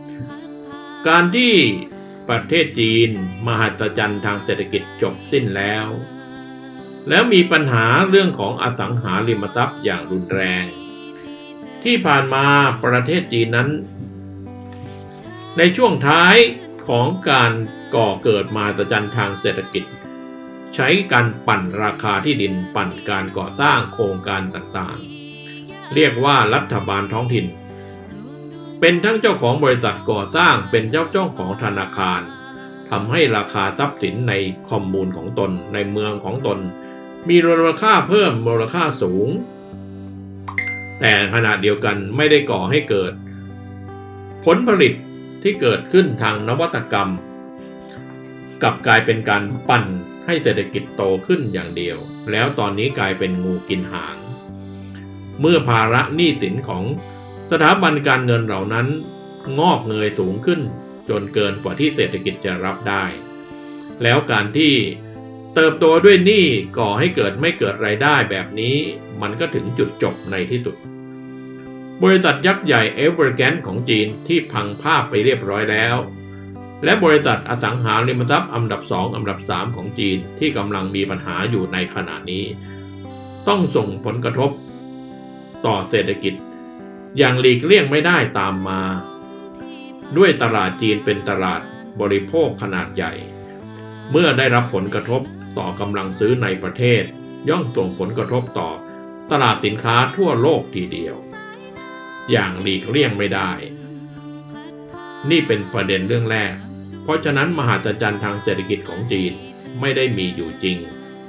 1การที่ประเทศจีนมหัศจรรย์ทางเศรษฐกิจจบสิ้นแล้วมีปัญหาเรื่องของอสังหาริมทรัพย์อย่างรุนแรงที่ผ่านมาประเทศจีนนั้นในช่วงท้ายของการก่อเกิดมหัศจรรย์ทางเศรษฐกิจใช้การปั่นราคาที่ดินปั่นการก่อสร้างโครงการต่างๆเรียกว่ารัฐบาลท้องถิ่นเป็นทั้งเจ้าของบริษัทก่อสร้างเป็นเจ้าของธนาคารทำให้ราคาทรัพย์สินในคอมมูนของตนในเมืองของตนมีมูลค่าเพิ่มมูลค่าสูงแต่ขณะเดียวกันไม่ได้ก่อให้เกิดผลผลิตที่เกิดขึ้นทางนวัตกรรมกลับกลายเป็นการปั่นให้เศรษฐกิจโตขึ้นอย่างเดียวแล้วตอนนี้กลายเป็นงูกินหางเมื่อภาระหนี้สินของสถาบันการเงินเหล่านั้นงอกเงยสูงขึ้นจนเกินกว่าที่เศรษฐกิจจะรับได้แล้วการที่เติบโตด้วยหนี้ก่อให้เกิดไม่เกิดรายได้แบบนี้มันก็ถึงจุดจบในที่สุดบริษัทยักษ์ใหญ่ Evergrande ของจีนที่พังภาพไปเรียบร้อยแล้วและบริษัทอสังหาริมทรัพย์อันดับ2อันดับ3ของจีนที่กำลังมีปัญหาอยู่ในขณะนี้ต้องส่งผลกระทบต่อเศรษฐกิจอย่างหลีกเลี่ยงไม่ได้ตามมาด้วยตลาดจีนเป็นตลาดบริโภคขนาดใหญ่เมื่อได้รับผลกระทบต่อกำลังซื้อในประเทศย่อมส่งผลกระทบต่อตลาดสินค้าทั่วโลกทีเดียวอย่างหลีกเลี่ยงไม่ได้นี่เป็นประเด็นเรื่องแรกเพราะฉะนั้นมหัศจรรย์ทางเศรษฐกิจของจีนไม่ได้มีอยู่จริง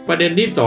ประเด็นที่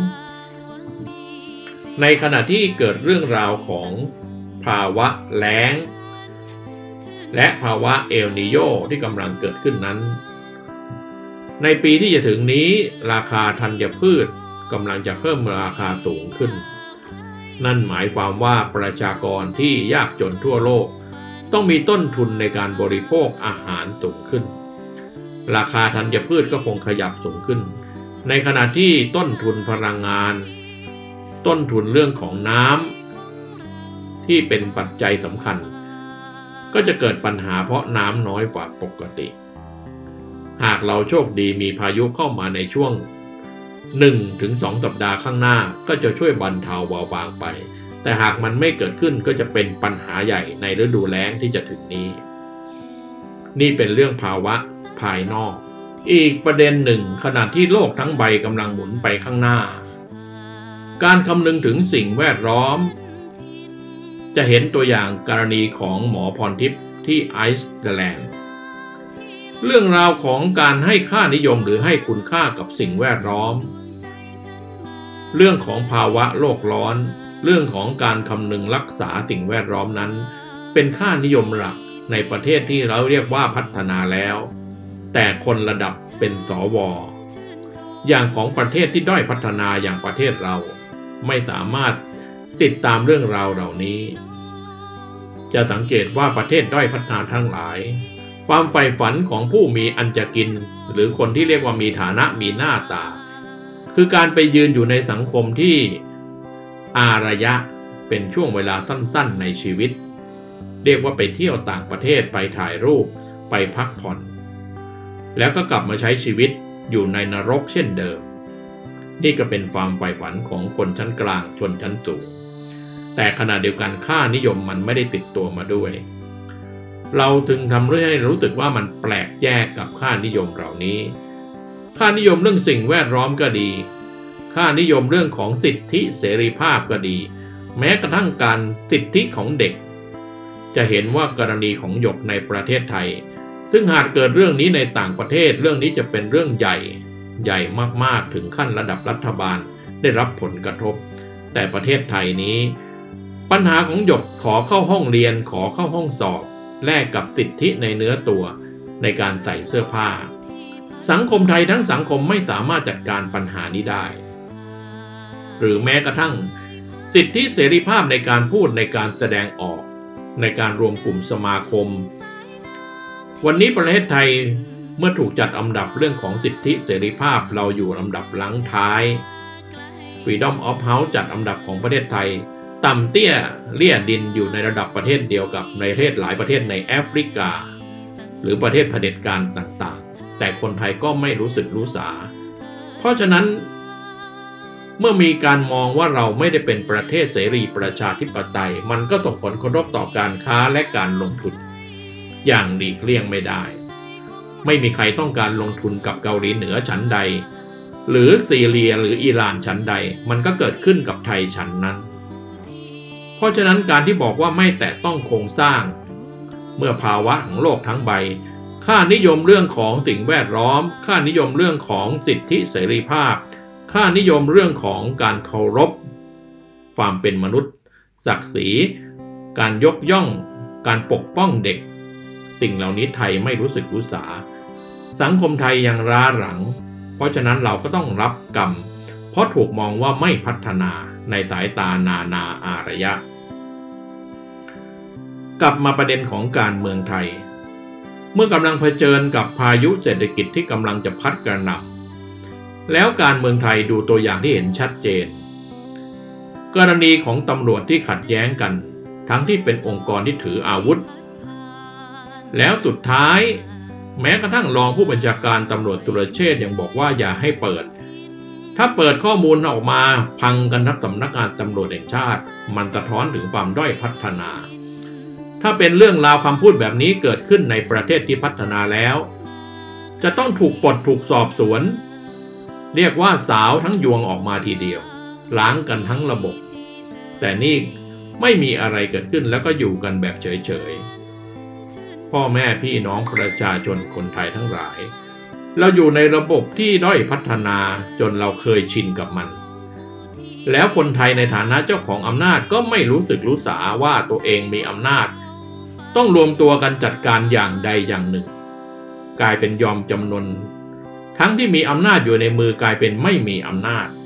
2ในขณะที่เกิดเรื่องราวของภาวะแล้งและภาวะเอลนีโญที่กำลังเกิดขึ้นนั้นในปีที่จะถึงนี้ราคาธัญพืชกำลังจะเพิ่มราคาสูงขึ้นนั่นหมายความว่าประชากรที่ยากจนทั่วโลกต้องมีต้นทุนในการบริโภคอาหารสูงขึ้นราคาธัญพืชก็คงขยับสูงขึ้นในขณะที่ต้นทุนพลังงานต้นทุนเรื่องของน้ำที่เป็นปัจจัยสำคัญก็จะเกิดปัญหาเพราะน้ำน้อยกว่าปกติหากเราโชคดีมีพายุเข้ามาในช่วง 1-2 สัปดาห์ข้างหน้าก็จะช่วยบรรเทาเบาบางไปแต่หากมันไม่เกิดขึ้นก็จะเป็นปัญหาใหญ่ในฤดูแล้งที่จะถึงนี้นี่เป็นเรื่องภาวะภายนอกอีกประเด็นหนึ่งขณะที่โลกทั้งใบกำลังหมุนไปข้างหน้าการคำนึงถึงสิ่งแวดล้อมจะเห็นตัวอย่างกรณีของหมอพรทิพย์ที่ไอซ์แลนด์เรื่องราวของการให้ค่านิยมหรือให้คุณค่ากับสิ่งแวดล้อมเรื่องของภาวะโลกร้อนเรื่องของการคำนึงรักษาสิ่งแวดล้อมนั้นเป็นค่านิยมหลักในประเทศที่เราเรียกว่าพัฒนาแล้วแต่คนระดับเป็นสว.อย่างของประเทศที่ด้อยพัฒนาอย่างประเทศเราไม่สามารถติดตามเรื่องราวเหล่านี้จะสังเกตว่าประเทศด้อยพัฒนาทั้งหลายความใฝ่ฝันของผู้มีอันจะกินหรือคนที่เรียกว่ามีฐานะมีหน้าตาคือการไปยืนอยู่ในสังคมที่อารยะเป็นช่วงเวลาสั้นๆในชีวิตเรียกว่าไปเที่ยวต่างประเทศไปถ่ายรูปไปพักผ่อนแล้วก็กลับมาใช้ชีวิตอยู่ในนรกเช่นเดิมนี่ก็เป็นความใฝ่ฝันของคนชั้นกลางชนชั้นสูงแต่ขณะเดียวกันค่านิยมมันไม่ได้ติดตัวมาด้วยเราถึงทำให้รู้สึกว่ามันแปลกแยกกับค่านิยมเหล่านี้ค่านิยมเรื่องสิ่งแวดล้อมก็ดีค่านิยมเรื่องของสิทธิเสรีภาพก็ดีแม้กระทั่งการสิทธิของเด็กจะเห็นว่ากรณีของหยกในประเทศไทยซึ่งหากเกิดเรื่องนี้ในต่างประเทศเรื่องนี้จะเป็นเรื่องใหญ่มากๆถึงขั้นระดับรัฐบาลได้รับผลกระทบแต่ประเทศไทยนี้ปัญหาของหยกขอเข้าห้องเรียนขอเข้าห้องสอบแลกกับสิทธิในเนื้อตัวในการใส่เสื้อผ้าสังคมไทยทั้งสังคมไม่สามารถจัดการปัญหานี้ได้หรือแม้กระทั่งสิทธิเสรีภาพในการพูดในการแสดงออกในการรวมกลุ่มสมาคมวันนี้ประเทศไทยเมื่อถูกจัดอันดับเรื่องของสิทธิเสรีภาพเราอยู่ลำดับหลังท้าย Freedom of House จัดอันดับของประเทศไทยต่ำเตี้ยเลี่ยดินอยู่ในระดับประเทศเดียวกับในประเทศหลายประเทศในแอฟริกาหรือประเทศเผด็จการต่างๆแต่คนไทยก็ไม่รู้สึกรู้สาเพราะฉะนั้นเมื่อมีการมองว่าเราไม่ได้เป็นประเทศเสรีประชาธิปไตยมันก็ส่งผลกระทบต่อการค้าและการลงทุนอย่างหลีกเลี่ยงไม่ได้ไม่มีใครต้องการลงทุนกับเกาหลีเหนือฉันใดหรือซีเรียหรืออิหร่านฉันใดมันก็เกิดขึ้นกับไทยฉันนั้นเพราะฉะนั้นการที่บอกว่าไม่แตะต้องโครงสร้างเมื่อภาวะของโลกทั้งใบค่านิยมเรื่องของสิ่งแวดล้อมค่านิยมเรื่องของสิทธิเสรีภาพค่านิยมเรื่องของการเคารพความเป็นมนุษย์ศักดิ์ศรีการยกย่องการปกป้องเด็กสิ่งเหล่านี้ไทยไม่รู้สึกรู้สาสังคมไทยยังล้าหลังเพราะฉะนั้นเราก็ต้องรับกรรมเพราะถูกมองว่าไม่พัฒนาในสายตานาอารยะกลับมาประเด็นของการเมืองไทยเมื่อกำลังเผชิญกับพายุเศรษฐกิจที่กำลังจะพัดกระหน่ำแล้วการเมืองไทยดูตัวอย่างที่เห็นชัดเจนกรณีของตำรวจที่ขัดแย้งกันทั้งที่เป็นองค์กรที่ถืออาวุธแล้วสุดท้ายแม้กระทั่งรองผู้บัญชาการตำรวจสุรเชษฐ์ยังบอกว่าอย่าให้เปิดถ้าเปิดข้อมูลออกมาพังกันทั้งสำนักงานตำรวจแห่งชาติมันสะท้อนถึงความด้อยพัฒนาถ้าเป็นเรื่องราวคำพูดแบบนี้เกิดขึ้นในประเทศที่พัฒนาแล้วจะต้องถูกปลดถูกสอบสวนเรียกว่าสาวทั้งยวงออกมาทีเดียวล้างกันทั้งระบบแต่นี่ไม่มีอะไรเกิดขึ้นแล้วก็อยู่กันแบบเฉยๆพ่อแม่พี่น้องประชาชนคนไทยทั้งหลายเราอยู่ในระบบที่ด้อยพัฒนาจนเราเคยชินกับมันแล้วคนไทยในฐานะเจ้าของอำนาจก็ไม่รู้สึกรู้สาว่าตัวเองมีอำนาจต้องรวมตัวกันจัดการอย่างใดอย่างหนึ่งกลายเป็นยอมจำนนทั้งที่มีอำนาจอยู่ในมือกลายเป็นไม่มีอำนาจ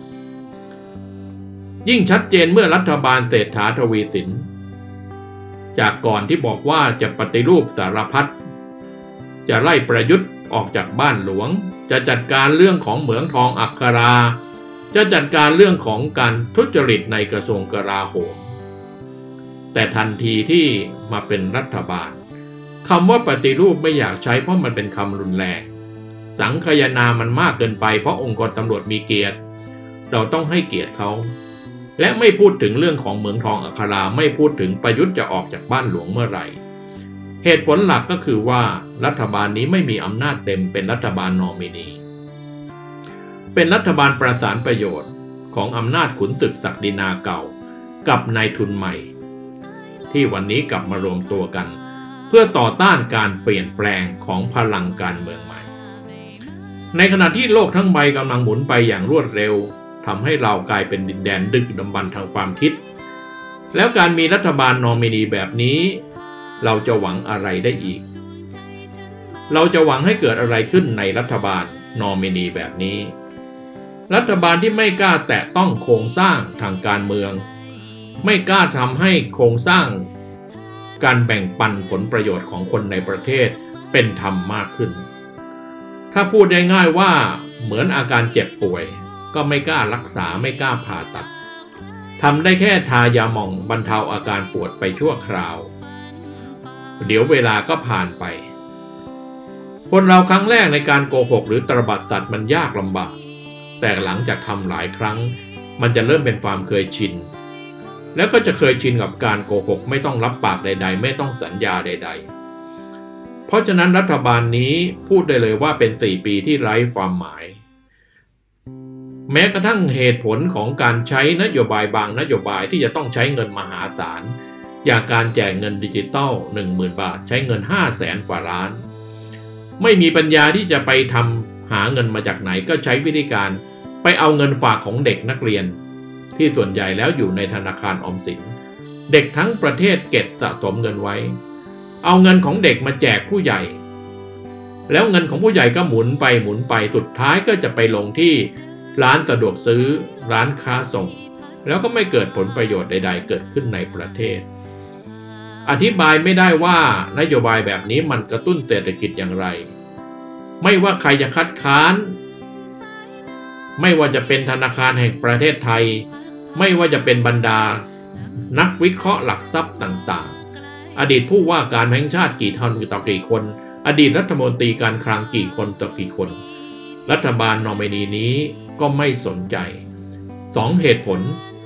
ยิ่งชัดเจนเมื่อรัฐบาลเศรษฐาทวีสินจากก่อนที่บอกว่าจะปฏิรูปสารพัดจะไล่ประยุทธ์ออกจากบ้านหลวงจะจัดการเรื่องของเหมืองทองอัคราจะจัดการเรื่องของการทุจริตในกระทรวงกลาโหมแต่ทันทีที่มาเป็นรัฐบาลคำว่าปฏิรูปไม่อยากใช้เพราะมันเป็นคำรุนแรงสังคายนามันมากเกินไปเพราะองค์กรตำรวจมีเกียรติเราต้องให้เกียรติเขาและไม่พูดถึงเรื่องของเหมืองทองอัคราไม่พูดถึงประยุทธ์จะออกจากบ้านหลวงเมื่อไหร่เหตุผลหลักก็คือว่ารัฐบาลนี้ไม่มีอำนาจเต็มเป็นรัฐบาลนอมินีเป็นรัฐบาลประสานประโยชน์ของอำนาจขุนศึกศักดินาเก่ากับนายทุนใหม่ที่วันนี้กลับมารวมตัวกันเพื่อต่อต้านการเปลี่ยนแปลงของพลังการเมืองใหม่ในขณะที่โลกทั้งใบกำลังหมุนไปอย่างรวดเร็วทำให้เรากลายเป็นดินแดนดึกดำบรรพ์ทางความคิดแล้วการมีรัฐบาลนอมินีแบบนี้เราจะหวังอะไรได้อีกเราจะหวังให้เกิดอะไรขึ้นในรัฐบาลนอมินีแบบนี้รัฐบาลที่ไม่กล้าแตะต้องโครงสร้างทางการเมืองไม่กล้าทำให้โครงสร้างการแบ่งปันผลประโยชน์ของคนในประเทศเป็นธรรมมากขึ้นถ้าพูดได้ง่ายว่าเหมือนอาการเจ็บป่วยก็ไม่กล้ารักษาไม่กล้าผ่าตัดทำได้แค่ทายาหม่องบรรเทาอาการปวดไปชั่วคราวเดี๋ยวเวลาก็ผ่านไปคนเราครั้งแรกในการโกหกหรือตระบัดสัตว์มันยากลำบากแต่หลังจากทำหลายครั้งมันจะเริ่มเป็นความเคยชินแล้วก็จะเคยชินกับการโกหกไม่ต้องรับปากใดๆไม่ต้องสัญญาใดๆเพราะฉะนั้นรัฐบาลนี้พูดได้เลยว่าเป็น4 ปีที่ไร้ความหมายแม้กระทั่งเหตุผลของการใช้นโยบายบางนโยบายที่จะต้องใช้เงินมหาศาลอย่างการแจกเงินดิจิตอล 10,000 บาทใช้เงิน 500,000 กว่าล้านไม่มีปัญญาที่จะไปทำหาเงินมาจากไหนก็ใช้วิธีการไปเอาเงินฝากของเด็กนักเรียนที่ส่วนใหญ่แล้วอยู่ในธนาคารออมสินเด็กทั้งประเทศเก็บสะสมเงินไว้เอาเงินของเด็กมาแจกผู้ใหญ่แล้วเงินของผู้ใหญ่ก็หมุนไปสุดท้ายก็จะไปลงที่ร้านสะดวกซื้อร้านค้าส่งแล้วก็ไม่เกิดผลประโยชน์ใดๆเกิดขึ้นในประเทศอธิบายไม่ได้ว่านโยบายแบบนี้มันกระตุ้นเศรษฐกิจอย่างไรไม่ว่าใครจะคัดค้านไม่ว่าจะเป็นธนาคารแห่งประเทศไทยไม่ว่าจะเป็นบรรดานักวิเคราะห์หลักทรัพย์ต่างๆอดีตผู้ว่าการแห่งชาติกี่ท่านต่อกี่คนอดีตรัฐมนตรีการคลังกี่คนต่อกี่คนรัฐบาลนอมินีนี้ก็ไม่สนใจ2 เหตุผล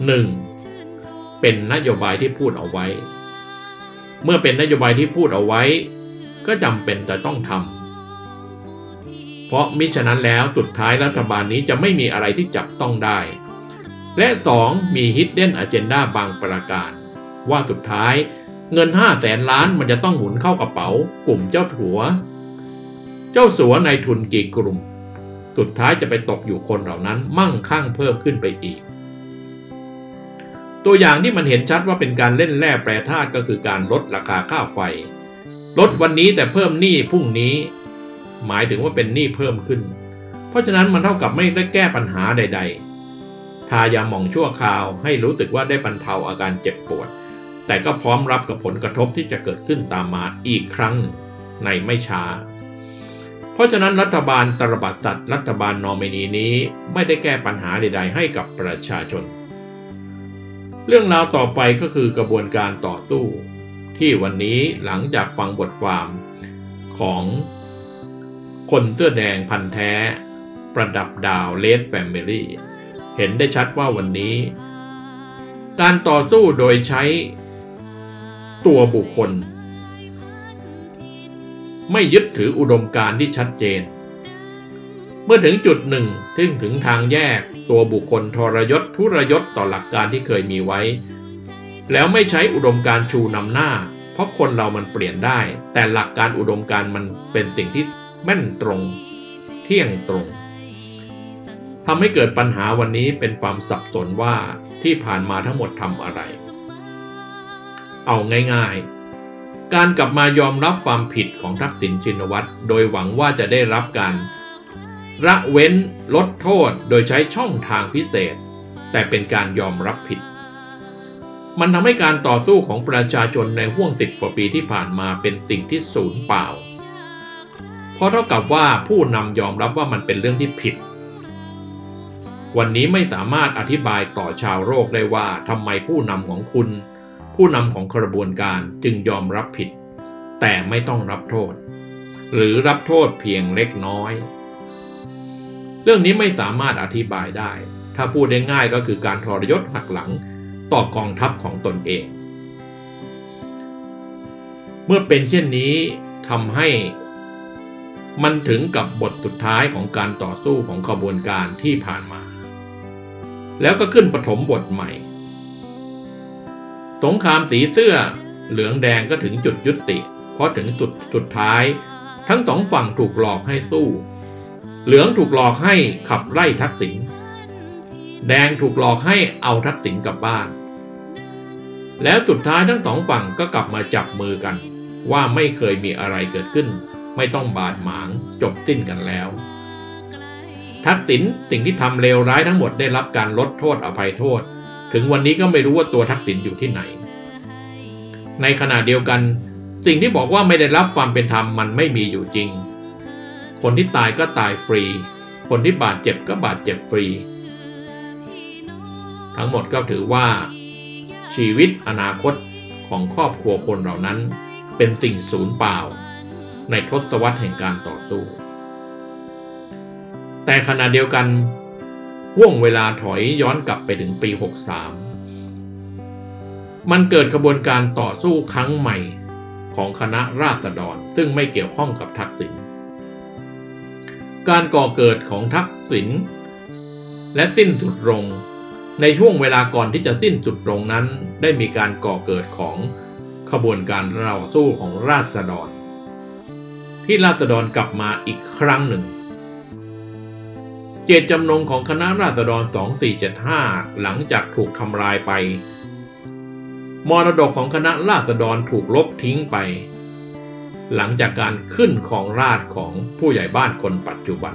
1. เป็นนโยบายที่พูดเอาไว้เมื่อเป็นนโยบายที่พูดเอาไว้ก็จำเป็นแต่ต้องทำเพราะมิฉะนั้นแล้วสุดท้ายรัฐบาลนี้จะไม่มีอะไรที่จับต้องได้และ 2. มี Hidden Agenda บางประการว่าสุดท้ายเงิน 500,000 ล้านมันจะต้องหมุนเข้ากระเป๋ากลุ่มเจ้าสัวในทุนกี่กลุ่มสุดท้ายจะไปตกอยู่คนเหล่านั้นมั่งคั่งเพิ่มขึ้นไปอีกตัวอย่างที่มันเห็นชัดว่าเป็นการเล่นแร่แปรธาตุก็คือการลดราคาค่าไฟลดวันนี้แต่เพิ่มหนี้พรุ่งนี้หมายถึงว่าเป็นหนี้เพิ่มขึ้นเพราะฉะนั้นมันเท่ากับไม่ได้แก้ปัญหาใดๆทายาหม่องชั่วคราวให้รู้สึกว่าได้บรรเทาอาการเจ็บปวดแต่ก็พร้อมรับกับผลกระทบที่จะเกิดขึ้นตามมาอีกครั้งในไม่ช้าเพราะฉะนั้นรัฐบาลตระบัดสัตว์รัฐบาลนอมินีนี้ไม่ได้แก้ปัญหาใดๆให้กับประชาชนเรื่องราวต่อไปก็คือกระบวนการต่อสู้ที่วันนี้หลังจากฟังบทความของคนเสื้อแดงพันธุ์แท้ประดับดาวเลดแฟมิลี่เห็นได้ชัดว่าวันนี้การต่อสู้โดยใช้ตัวบุคคลไม่ยึดถืออุดมการณ์ที่ชัดเจนเมื่อถึงจุดหนึ่งถึงทางแยกตัวบุคคลทรยศทุรยศต่อหลักการที่เคยมีไว้แล้วไม่ใช้อุดมการณ์ชูนำหน้าเพราะคนเรามันเปลี่ยนได้แต่หลักการอุดมการณ์มันเป็นสิ่งที่แม่นตรงเที่ยงตรงทำให้เกิดปัญหาวันนี้เป็นความสับสนว่าที่ผ่านมาทั้งหมดทำอะไรเอาง่ายๆการกลับมายอมรับความผิดของทักษิณชินวัตรโดยหวังว่าจะได้รับการละเว้นลดโทษโดยใช้ช่องทางพิเศษแต่เป็นการยอมรับผิดมันทำให้การต่อสู้ของประชาชนในห้วง10 กว่าปีที่ผ่านมาเป็นสิ่งที่สูญเปล่าเพราะเท่ากับว่าผู้นำยอมรับว่ามันเป็นเรื่องที่ผิดวันนี้ไม่สามารถอธิบายต่อชาวโลกได้ว่าทำไมผู้นำของคุณผู้นำของกระบวนการจึงยอมรับผิดแต่ไม่ต้องรับโทษหรือรับโทษเพียงเล็กน้อยเรื่องนี้ไม่สามารถอธิบายได้ถ้าพูดได้ง่ายก็คือการทรยศหักหลังต่อกองทัพของตนเองเมื่อเป็นเช่นนี้ทำให้มันถึงกับบทสุดท้ายของการต่อสู้ของขบวนการที่ผ่านมาแล้วก็ขึ้นปฐมบทใหม่สงครามสีเสื้อเหลืองแดงก็ถึงจุดยุติเพราะถึงจุดสุดท้ายทั้งสองฝั่งถูกหลอกให้สู้เหลืองถูกหลอกให้ขับไล่ทักษิณแดงถูกหลอกให้เอาทักษิณกลับบ้านแล้วสุดท้ายทั้งสองฝั่งก็กลับมาจับมือกันว่าไม่เคยมีอะไรเกิดขึ้นไม่ต้องบาดหมางจบสิ้นกันแล้วทักษิณสิ่งที่ทำเลวร้ายทั้งหมดได้รับการลดโทษอภัยโทษถึงวันนี้ก็ไม่รู้ว่าตัวทักษิณอยู่ที่ไหนในขณะเดียวกันสิ่งที่บอกว่าไม่ได้รับความเป็นธรรมมันไม่มีอยู่จริงคนที่ตายก็ตายฟรีคนที่บาดเจ็บก็บาดเจ็บฟรีทั้งหมดก็ถือว่าชีวิตอนาคตของครอบครัวคนเหล่านั้นเป็นสิ่งสูญเปล่าในทศวรรษแห่งการต่อสู้แต่ขณะเดียวกันห่วงเวลาถอยย้อนกลับไปถึงปี 63มันเกิดกระบวนการต่อสู้ครั้งใหม่ของคณะราษฎรซึ่งไม่เกี่ยวข้องกับทักษิณการก่อเกิดของทักษิณและสิ้นสุดลงในช่วงเวลาก่อนที่จะสิ้นสุดลงนั้นได้มีการก่อเกิดของขบวนการต่อสู้ของราษฎรที่ราษฎรกลับมาอีกครั้งหนึ่งเจตจำนงของคณะราษฎร 2475หลังจากถูกทำลายไปมรดกของคณะราษฎรถูกลบทิ้งไปหลังจากการขึ้นครองราชย์ของผู้ใหญ่บ้านคนปัจจุบัน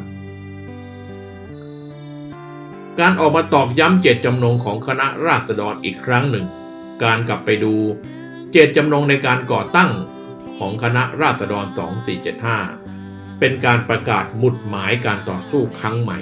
การออกมาตอกย้ำเจตจำนงของคณะราษฎรอีกครั้งหนึ่งการกลับไปดูเจตจำนงในการก่อตั้งของคณะราษฎร 2475เป็นการประกาศหมุดหมายการต่อสู้ครั้งใหม่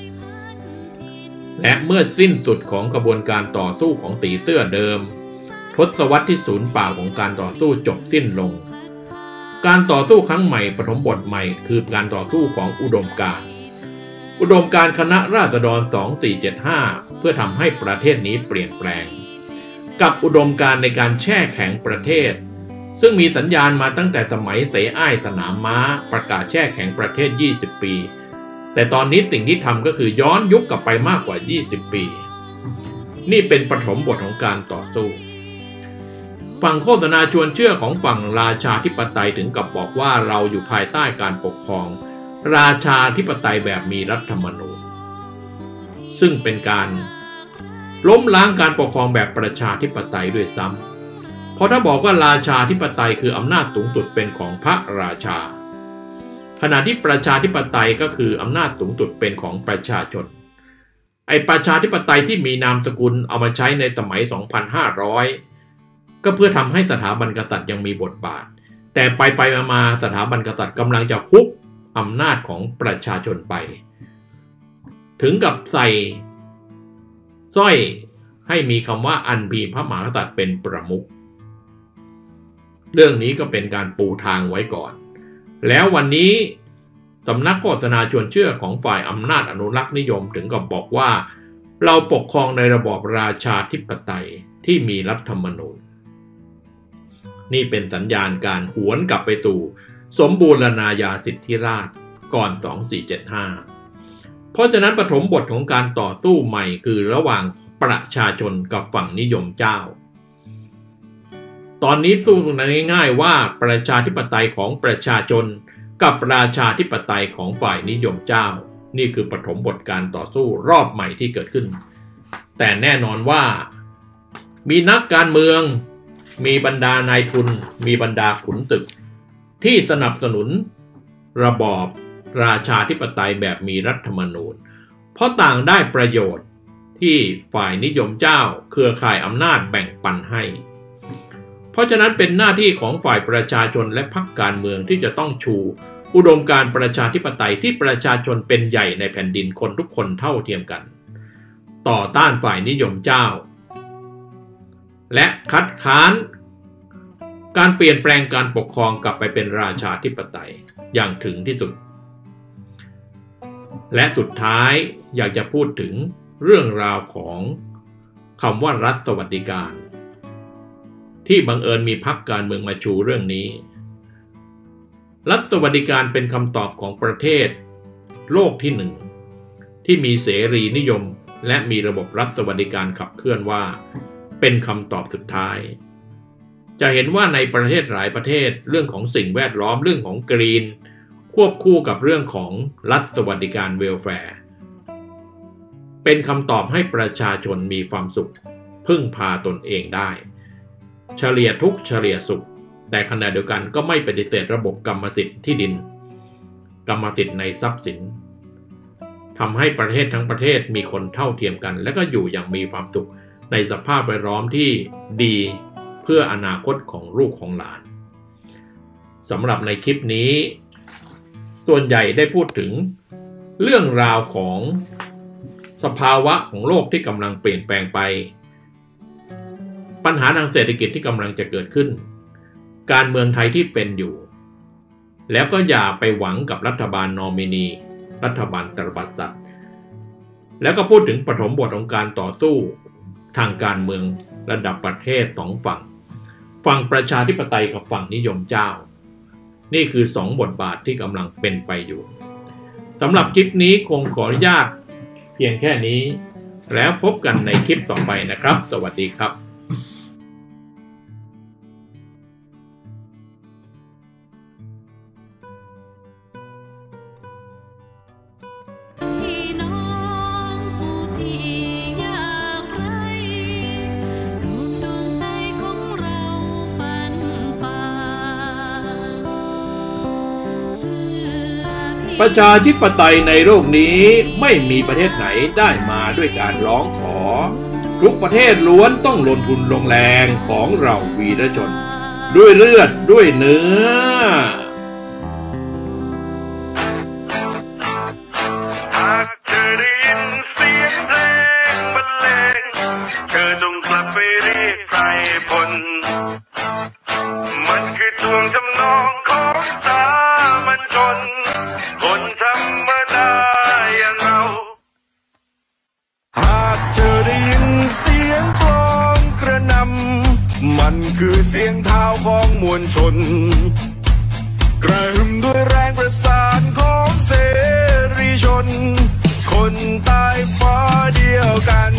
และเมื่อสิ้นสุดของกระบวนการต่อสู้ของสีเสื้อเดิมทศวรรษที่สูญเปล่าของการต่อสู้จบสิ้นลงการต่อสู้ครั้งใหม่ปฐมบทใหม่คือการต่อสู้ของอุดมการณ์คณะราษฎร 2475เพื่อทำให้ประเทศนี้เปลี่ยนแปลงกับอุดมการณ์ในการแช่แข็งประเทศซึ่งมีสัญญาณมาตั้งแต่สมัยเสอ้ายสนามม้าประกาศแช่แข็งประเทศ20 ปีแต่ตอนนี้สิ่งที่ทำก็คือย้อนยุคกลับไปมากกว่า20 ปีนี่เป็นปฐมบทของการต่อสู้ฝั่งโฆษณาชวนเชื่อของฝั่งราชาธิปไตยถึงกับบอกว่าเราอยู่ภายใต้การปกครองราชาธิปไตยแบบมีรัฐธรรมนูญซึ่งเป็นการล้มล้างการปกครองแบบประชาธิปไตยด้วยซ้ำเพราะถ้าบอกว่าราชาธิปไตยคืออำนาจสูงสุดเป็นของพระราชาขณะที่ประชาธิปไตยก็คืออำนาจสูงสุดเป็นของประชาชนไอ้ประชาธิปไตยที่มีนามสกุลเอามาใช้ในสมัย 2,500 ก็เพื่อทำให้สถาบันกษัตริย์ยังมีบทบาทแต่ไปมาสถาบันกษัตริย์กำลังจะฮุบอำนาจของประชาชนไปถึงกับใส่สร้อยให้มีคำว่าอันมีพระมหากษัตริย์เป็นประมุขเรื่องนี้ก็เป็นการปูทางไว้ก่อนแล้ววันนี้สำนักโฆษณาชวนเชื่อของฝ่ายอำนาจอนุรักษ์นิยมถึงกับบอกว่าเราปกครองในระบอบราชาธิปไตยที่มีรัฐธรรมนูญนี่เป็นสัญญาณการหวนกลับไปสู่สมบูรณาญาสิทธิราชย์ก่อน 2475เพราะฉะนั้นปฐมบทของการต่อสู้ใหม่คือระหว่างประชาชนกับฝั่งนิยมเจ้าตอนนี้สู้กันง่ายๆว่าประชาธิปไตยของประชาชนกับราชาธิปไตยของฝ่ายนิยมเจ้านี่คือปฐมบทการต่อสู้รอบใหม่ที่เกิดขึ้นแต่แน่นอนว่ามีนักการเมืองมีบรรดานายทุนมีบรรดาขุนศึกที่สนับสนุนระบอบราชาธิปไตยแบบมีรัฐธรรมนูญเพราะต่างได้ประโยชน์ที่ฝ่ายนิยมเจ้าเครือข่ายอำนาจแบ่งปันให้เพราะฉะนั้นเป็นหน้าที่ของฝ่ายประชาชนและพรรคการเมืองที่จะต้องชูอุดมการณ์ประชาธิปไตยที่ประชาชนเป็นใหญ่ในแผ่นดินคนทุกคนเท่าเทียมกันต่อต้านฝ่ายนิยมเจ้าและคัดค้านการเปลี่ยนแปลงการปกครองกลับไปเป็นราชาธิปไตยอย่างถึงที่สุดและสุดท้ายอยากจะพูดถึงเรื่องราวของคำว่ารัฐสวัสดิการที่บังเอิญมีพรรคการเมืองมาชูเรื่องนี้รัฐสวัสดิการเป็นคำตอบของประเทศโลกที่หนึ่งที่มีเสรีนิยมและมีระบบรัฐสวัสดิการขับเคลื่อนว่าเป็นคำตอบสุดท้ายจะเห็นว่าในประเทศหลายประเทศเรื่องของสิ่งแวดล้อมเรื่องของกรีนควบคู่กับเรื่องของรัฐสวัสดิการเวลแฟร์เป็นคำตอบให้ประชาชนมีความสุขพึ่งพาตนเองได้เฉลี่ยทุกข์เฉลี่ยสุขแต่ขณะเดียวกันก็ไม่ปฏิเสธระบบกรรมสิทธิ์ที่ดินกรรมสิทธิ์ในทรัพย์สินทำให้ประเทศทั้งประเทศมีคนเท่าเทียมกันและก็อยู่อย่างมีความสุขในสภาพแวดล้อมที่ดีเพื่ออนาคตของลูกของหลานสำหรับในคลิปนี้ส่วนใหญ่ได้พูดถึงเรื่องราวของสภาวะของโลกที่กำลังเปลี่ยนแปลงไปปัญหาทางเศรษฐกิจที่กำลังจะเกิดขึ้นการเมืองไทยที่เป็นอยู่แล้วก็อย่าไปหวังกับรัฐบาลนอมินีรัฐบาลตบัดสัตว์แล้วก็พูดถึงปฐมบทของการต่อสู้ทางการเมืองระดับประเทศสองฝั่งประชาธิปไตยกับฝั่งนิยมเจ้านี่คือสองบทบาทที่กำลังเป็นไปอยู่สำหรับคลิปนี้คงขออนุญาตเพียงแค่นี้แล้วพบกันในคลิปต่อไปนะครับสวัสดีครับประชาธิปไตยในโลกนี้ไม่มีประเทศไหนได้มาด้วยการร้องขอทุกประเทศล้วนต้องลงทุนลงแรงของเราวีรชนด้วยเลือดด้วยเนื้อหากเธอได้ยินเสียงเพลงบรรเลงเธอจงกลับไปเรียกไพรพลมันคือทวงทำนองของสามัญชนคนธรรมดาอย่างเราหากเธอได้ยินเสียงกลองกระหน่ำมันคือเสียงเท้าของมวลชนกระหึ่มด้วยแรงประสานของเสรีชนคนใต้ฟ้าเดียวกัน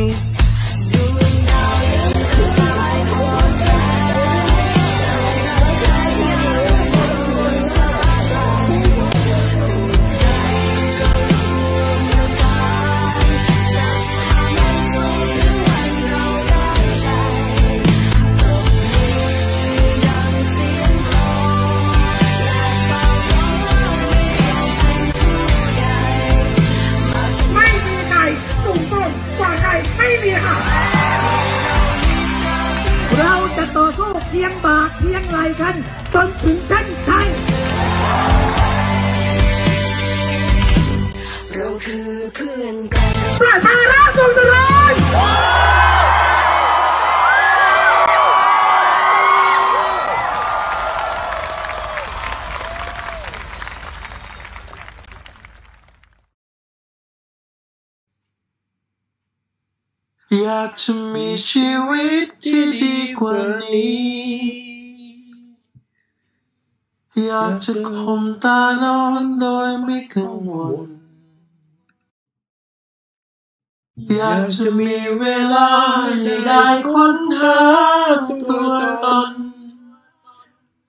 เราจะต่อสู้เคียงบ่าเคียงไหล่กันจนถึงเส้นชัยเราคือเพื่อนกันประชาราษฎรเลยอยากจะมีชีวิตที่ดีกว่านี้อยากจะข่มตานอนโดยไม่กังวลอยากจะมีเวลาให้ได้ค้นหาตัวตนให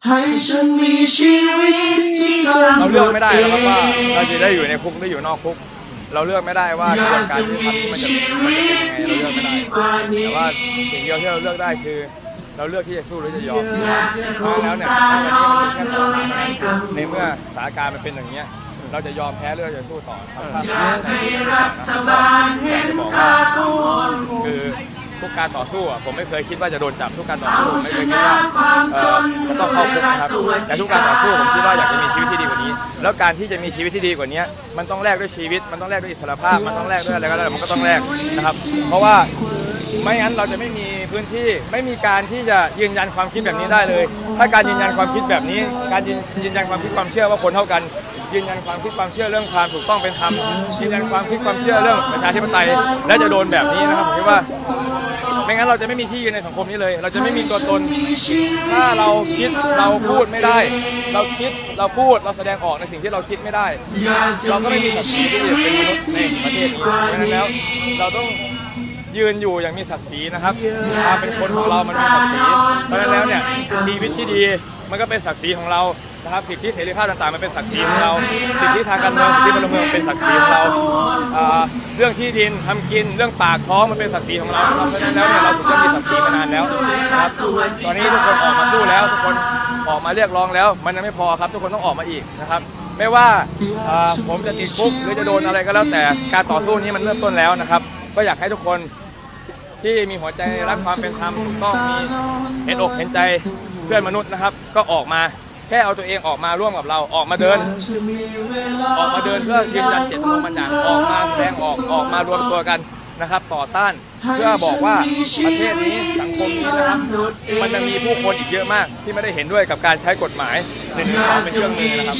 ให้ฉันมีชีวิตที่เราเลือกไม่ได้นะครับว่าเราจะได้อยู่ในคุกหรืออยู่นอกคุกเราเลือกไม่ได้ว่ากระบวนการยุติธรรมมันจะเป็นยังไงเราเลือกไม่ได้แต่ว่าสิ่งเดียวที่เราเลือกได้คือเราเลือกที่จะสู้หรือจะยอมเพราะแล้วเนี่ยวันนี้มันมีแค่สองทางในเมื่อสถานการณ์มันเป็นอย่างนี้เราจะยอมแพ้หรือเราจะสู้ต่อครับอยากจะบอกว่าคือทุกการต่อสู้ผมไม่เคยคิดว่าจะโดนจับทุกการต่อสู้ไม่เคยคิดว่าจะต้องเข้าคุกนะครับแต่ทุกการต่อสู้ผมคิดว่าอยากจะมีชีวิตที่ดีกว่านี้แล้วการที่จะมีชีวิตที่ดีกว่านี้มันต้องแลกด้วยชีวิตมันต้องแลกด้วยอิสรภาพมันต้องแลกด้วยอะไรก็แล้วมันก็ต้องแลกนะครับเพราะว่าไม่งั้นเราจะไม่มีพื้นที่ไม่มีการที่จะยืนยันความคิดแบบนี้ได้เลยถ้าการยืนยันความคิดแบบนี้การยืนยันความคิดความเชื่อว่าคนเท่ากันยืนยันความคิดความเชื่อเรื่องความถูกต้องเป็นธรรมยืนยันความคิดความเชื่อเรื่องประชาธิปไตยและจะโดนแบบนี้นะครับผมคิดว่าไม่งั้นเราจะไม่มีที่ยืนในสังคมนี้เลยเราจะไม่มีตัวตนถ้าเราคิดเราพูดไม่ได้เราคิดเราพูดเราแสดงออกในสิ่งที่เราคิดไม่ได้เราก็ไม่มีศักดิ์ศรีที่จะเป็นมนุษย์ในประเทศนี้เพราะฉะนั้นแล้วเราต้องยืนอยู่อย่างมีศักดิ์ศรีนะครับความเป็นคนของเรามันมีศักดิ์ศรีเพราะฉะนั้นแล้วเนี่ยชีวิตที่ดีมันก็เป็นศักดิ์ศรีของเรานะครับสิทธิเสรีภาพต่างๆมันเป็นศักดิ์ศรีของเราสิทธิทางการเมืองสิทธิพลเมืองเป็นศักดิ์ศรีของเราเรื่องที่ดินทำกินเรื่องปากท้องมันเป็นศักดิ์ศรีของเราเพราะฉะนั้นแล้วเนี่ยเราถูกต้องมีศักดิ์ศรีมานานแล้วนะครับตอนนี้ทุกคนออกมาสู้แล้วทุกคนออกมาเรียกร้องแล้วมันยังไม่พอครับทุกคนต้องออกมาอีกนะครับไม่ว่าผมจะติดคุกหรือจะโดนอะไรก็แล้วแต่การต่อสู้นี้มันเริ่มต้นแล้วนะครับก็อยากให้ทุกคนที่มีหัวใจรักความเป็นธรรมถูกต้องมีเห็นอกเห็นใจเพื่อนมนุษย์นะครับก็ออกมาแค่เอาตัวเองออกมาร่วมกับเราออกมาเดินเพื่อยืนยันเจตจำนงบางอย่างออกมาแสดงออกมารวมตัวกันนะครับต่อต้านเพื่อบอกว่าประเทศนี้สังคมนี้นะครับมันจะมีผู้คนอีกเยอะมากที่ไม่ได้เห็นด้วยกับการใช้กฎหมาย112เป็นเครื่องมือนะครับ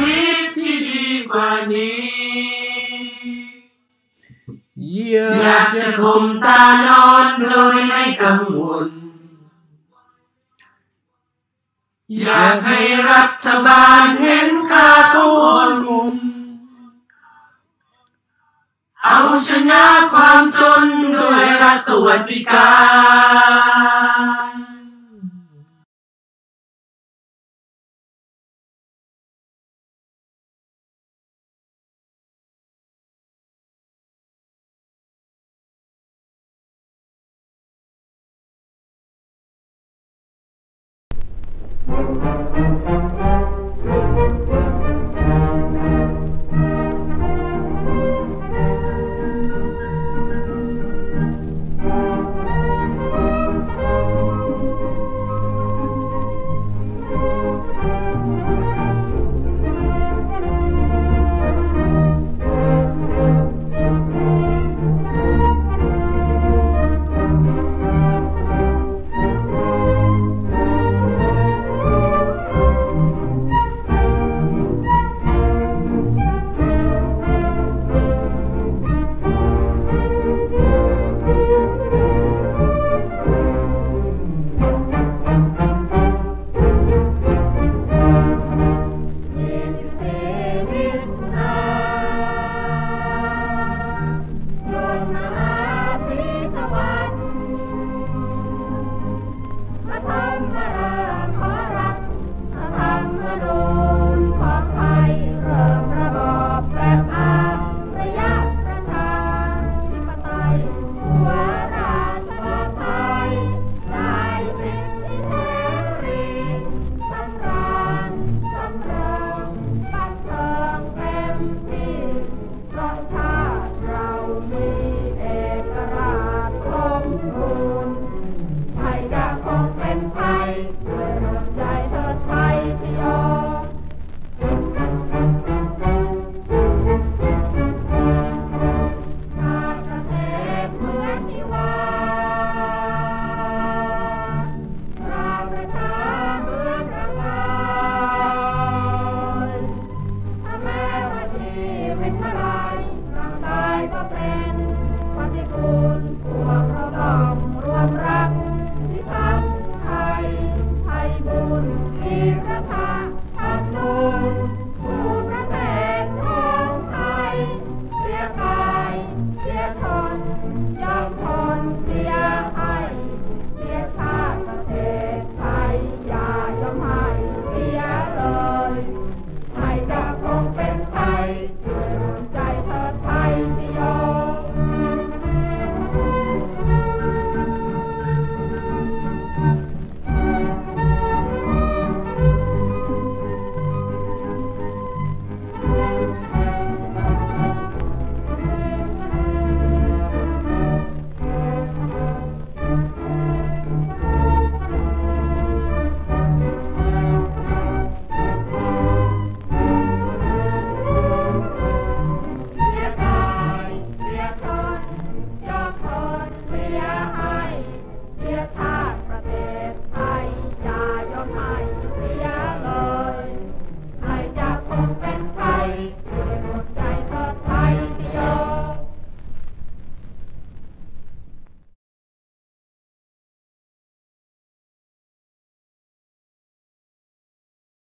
อยากจะข่มตานอนโดยไม่กังวลอยากให้รัฐบาลเห็นค่าของคนเอาชนะความจนด้วยรัฐสวัสดิการ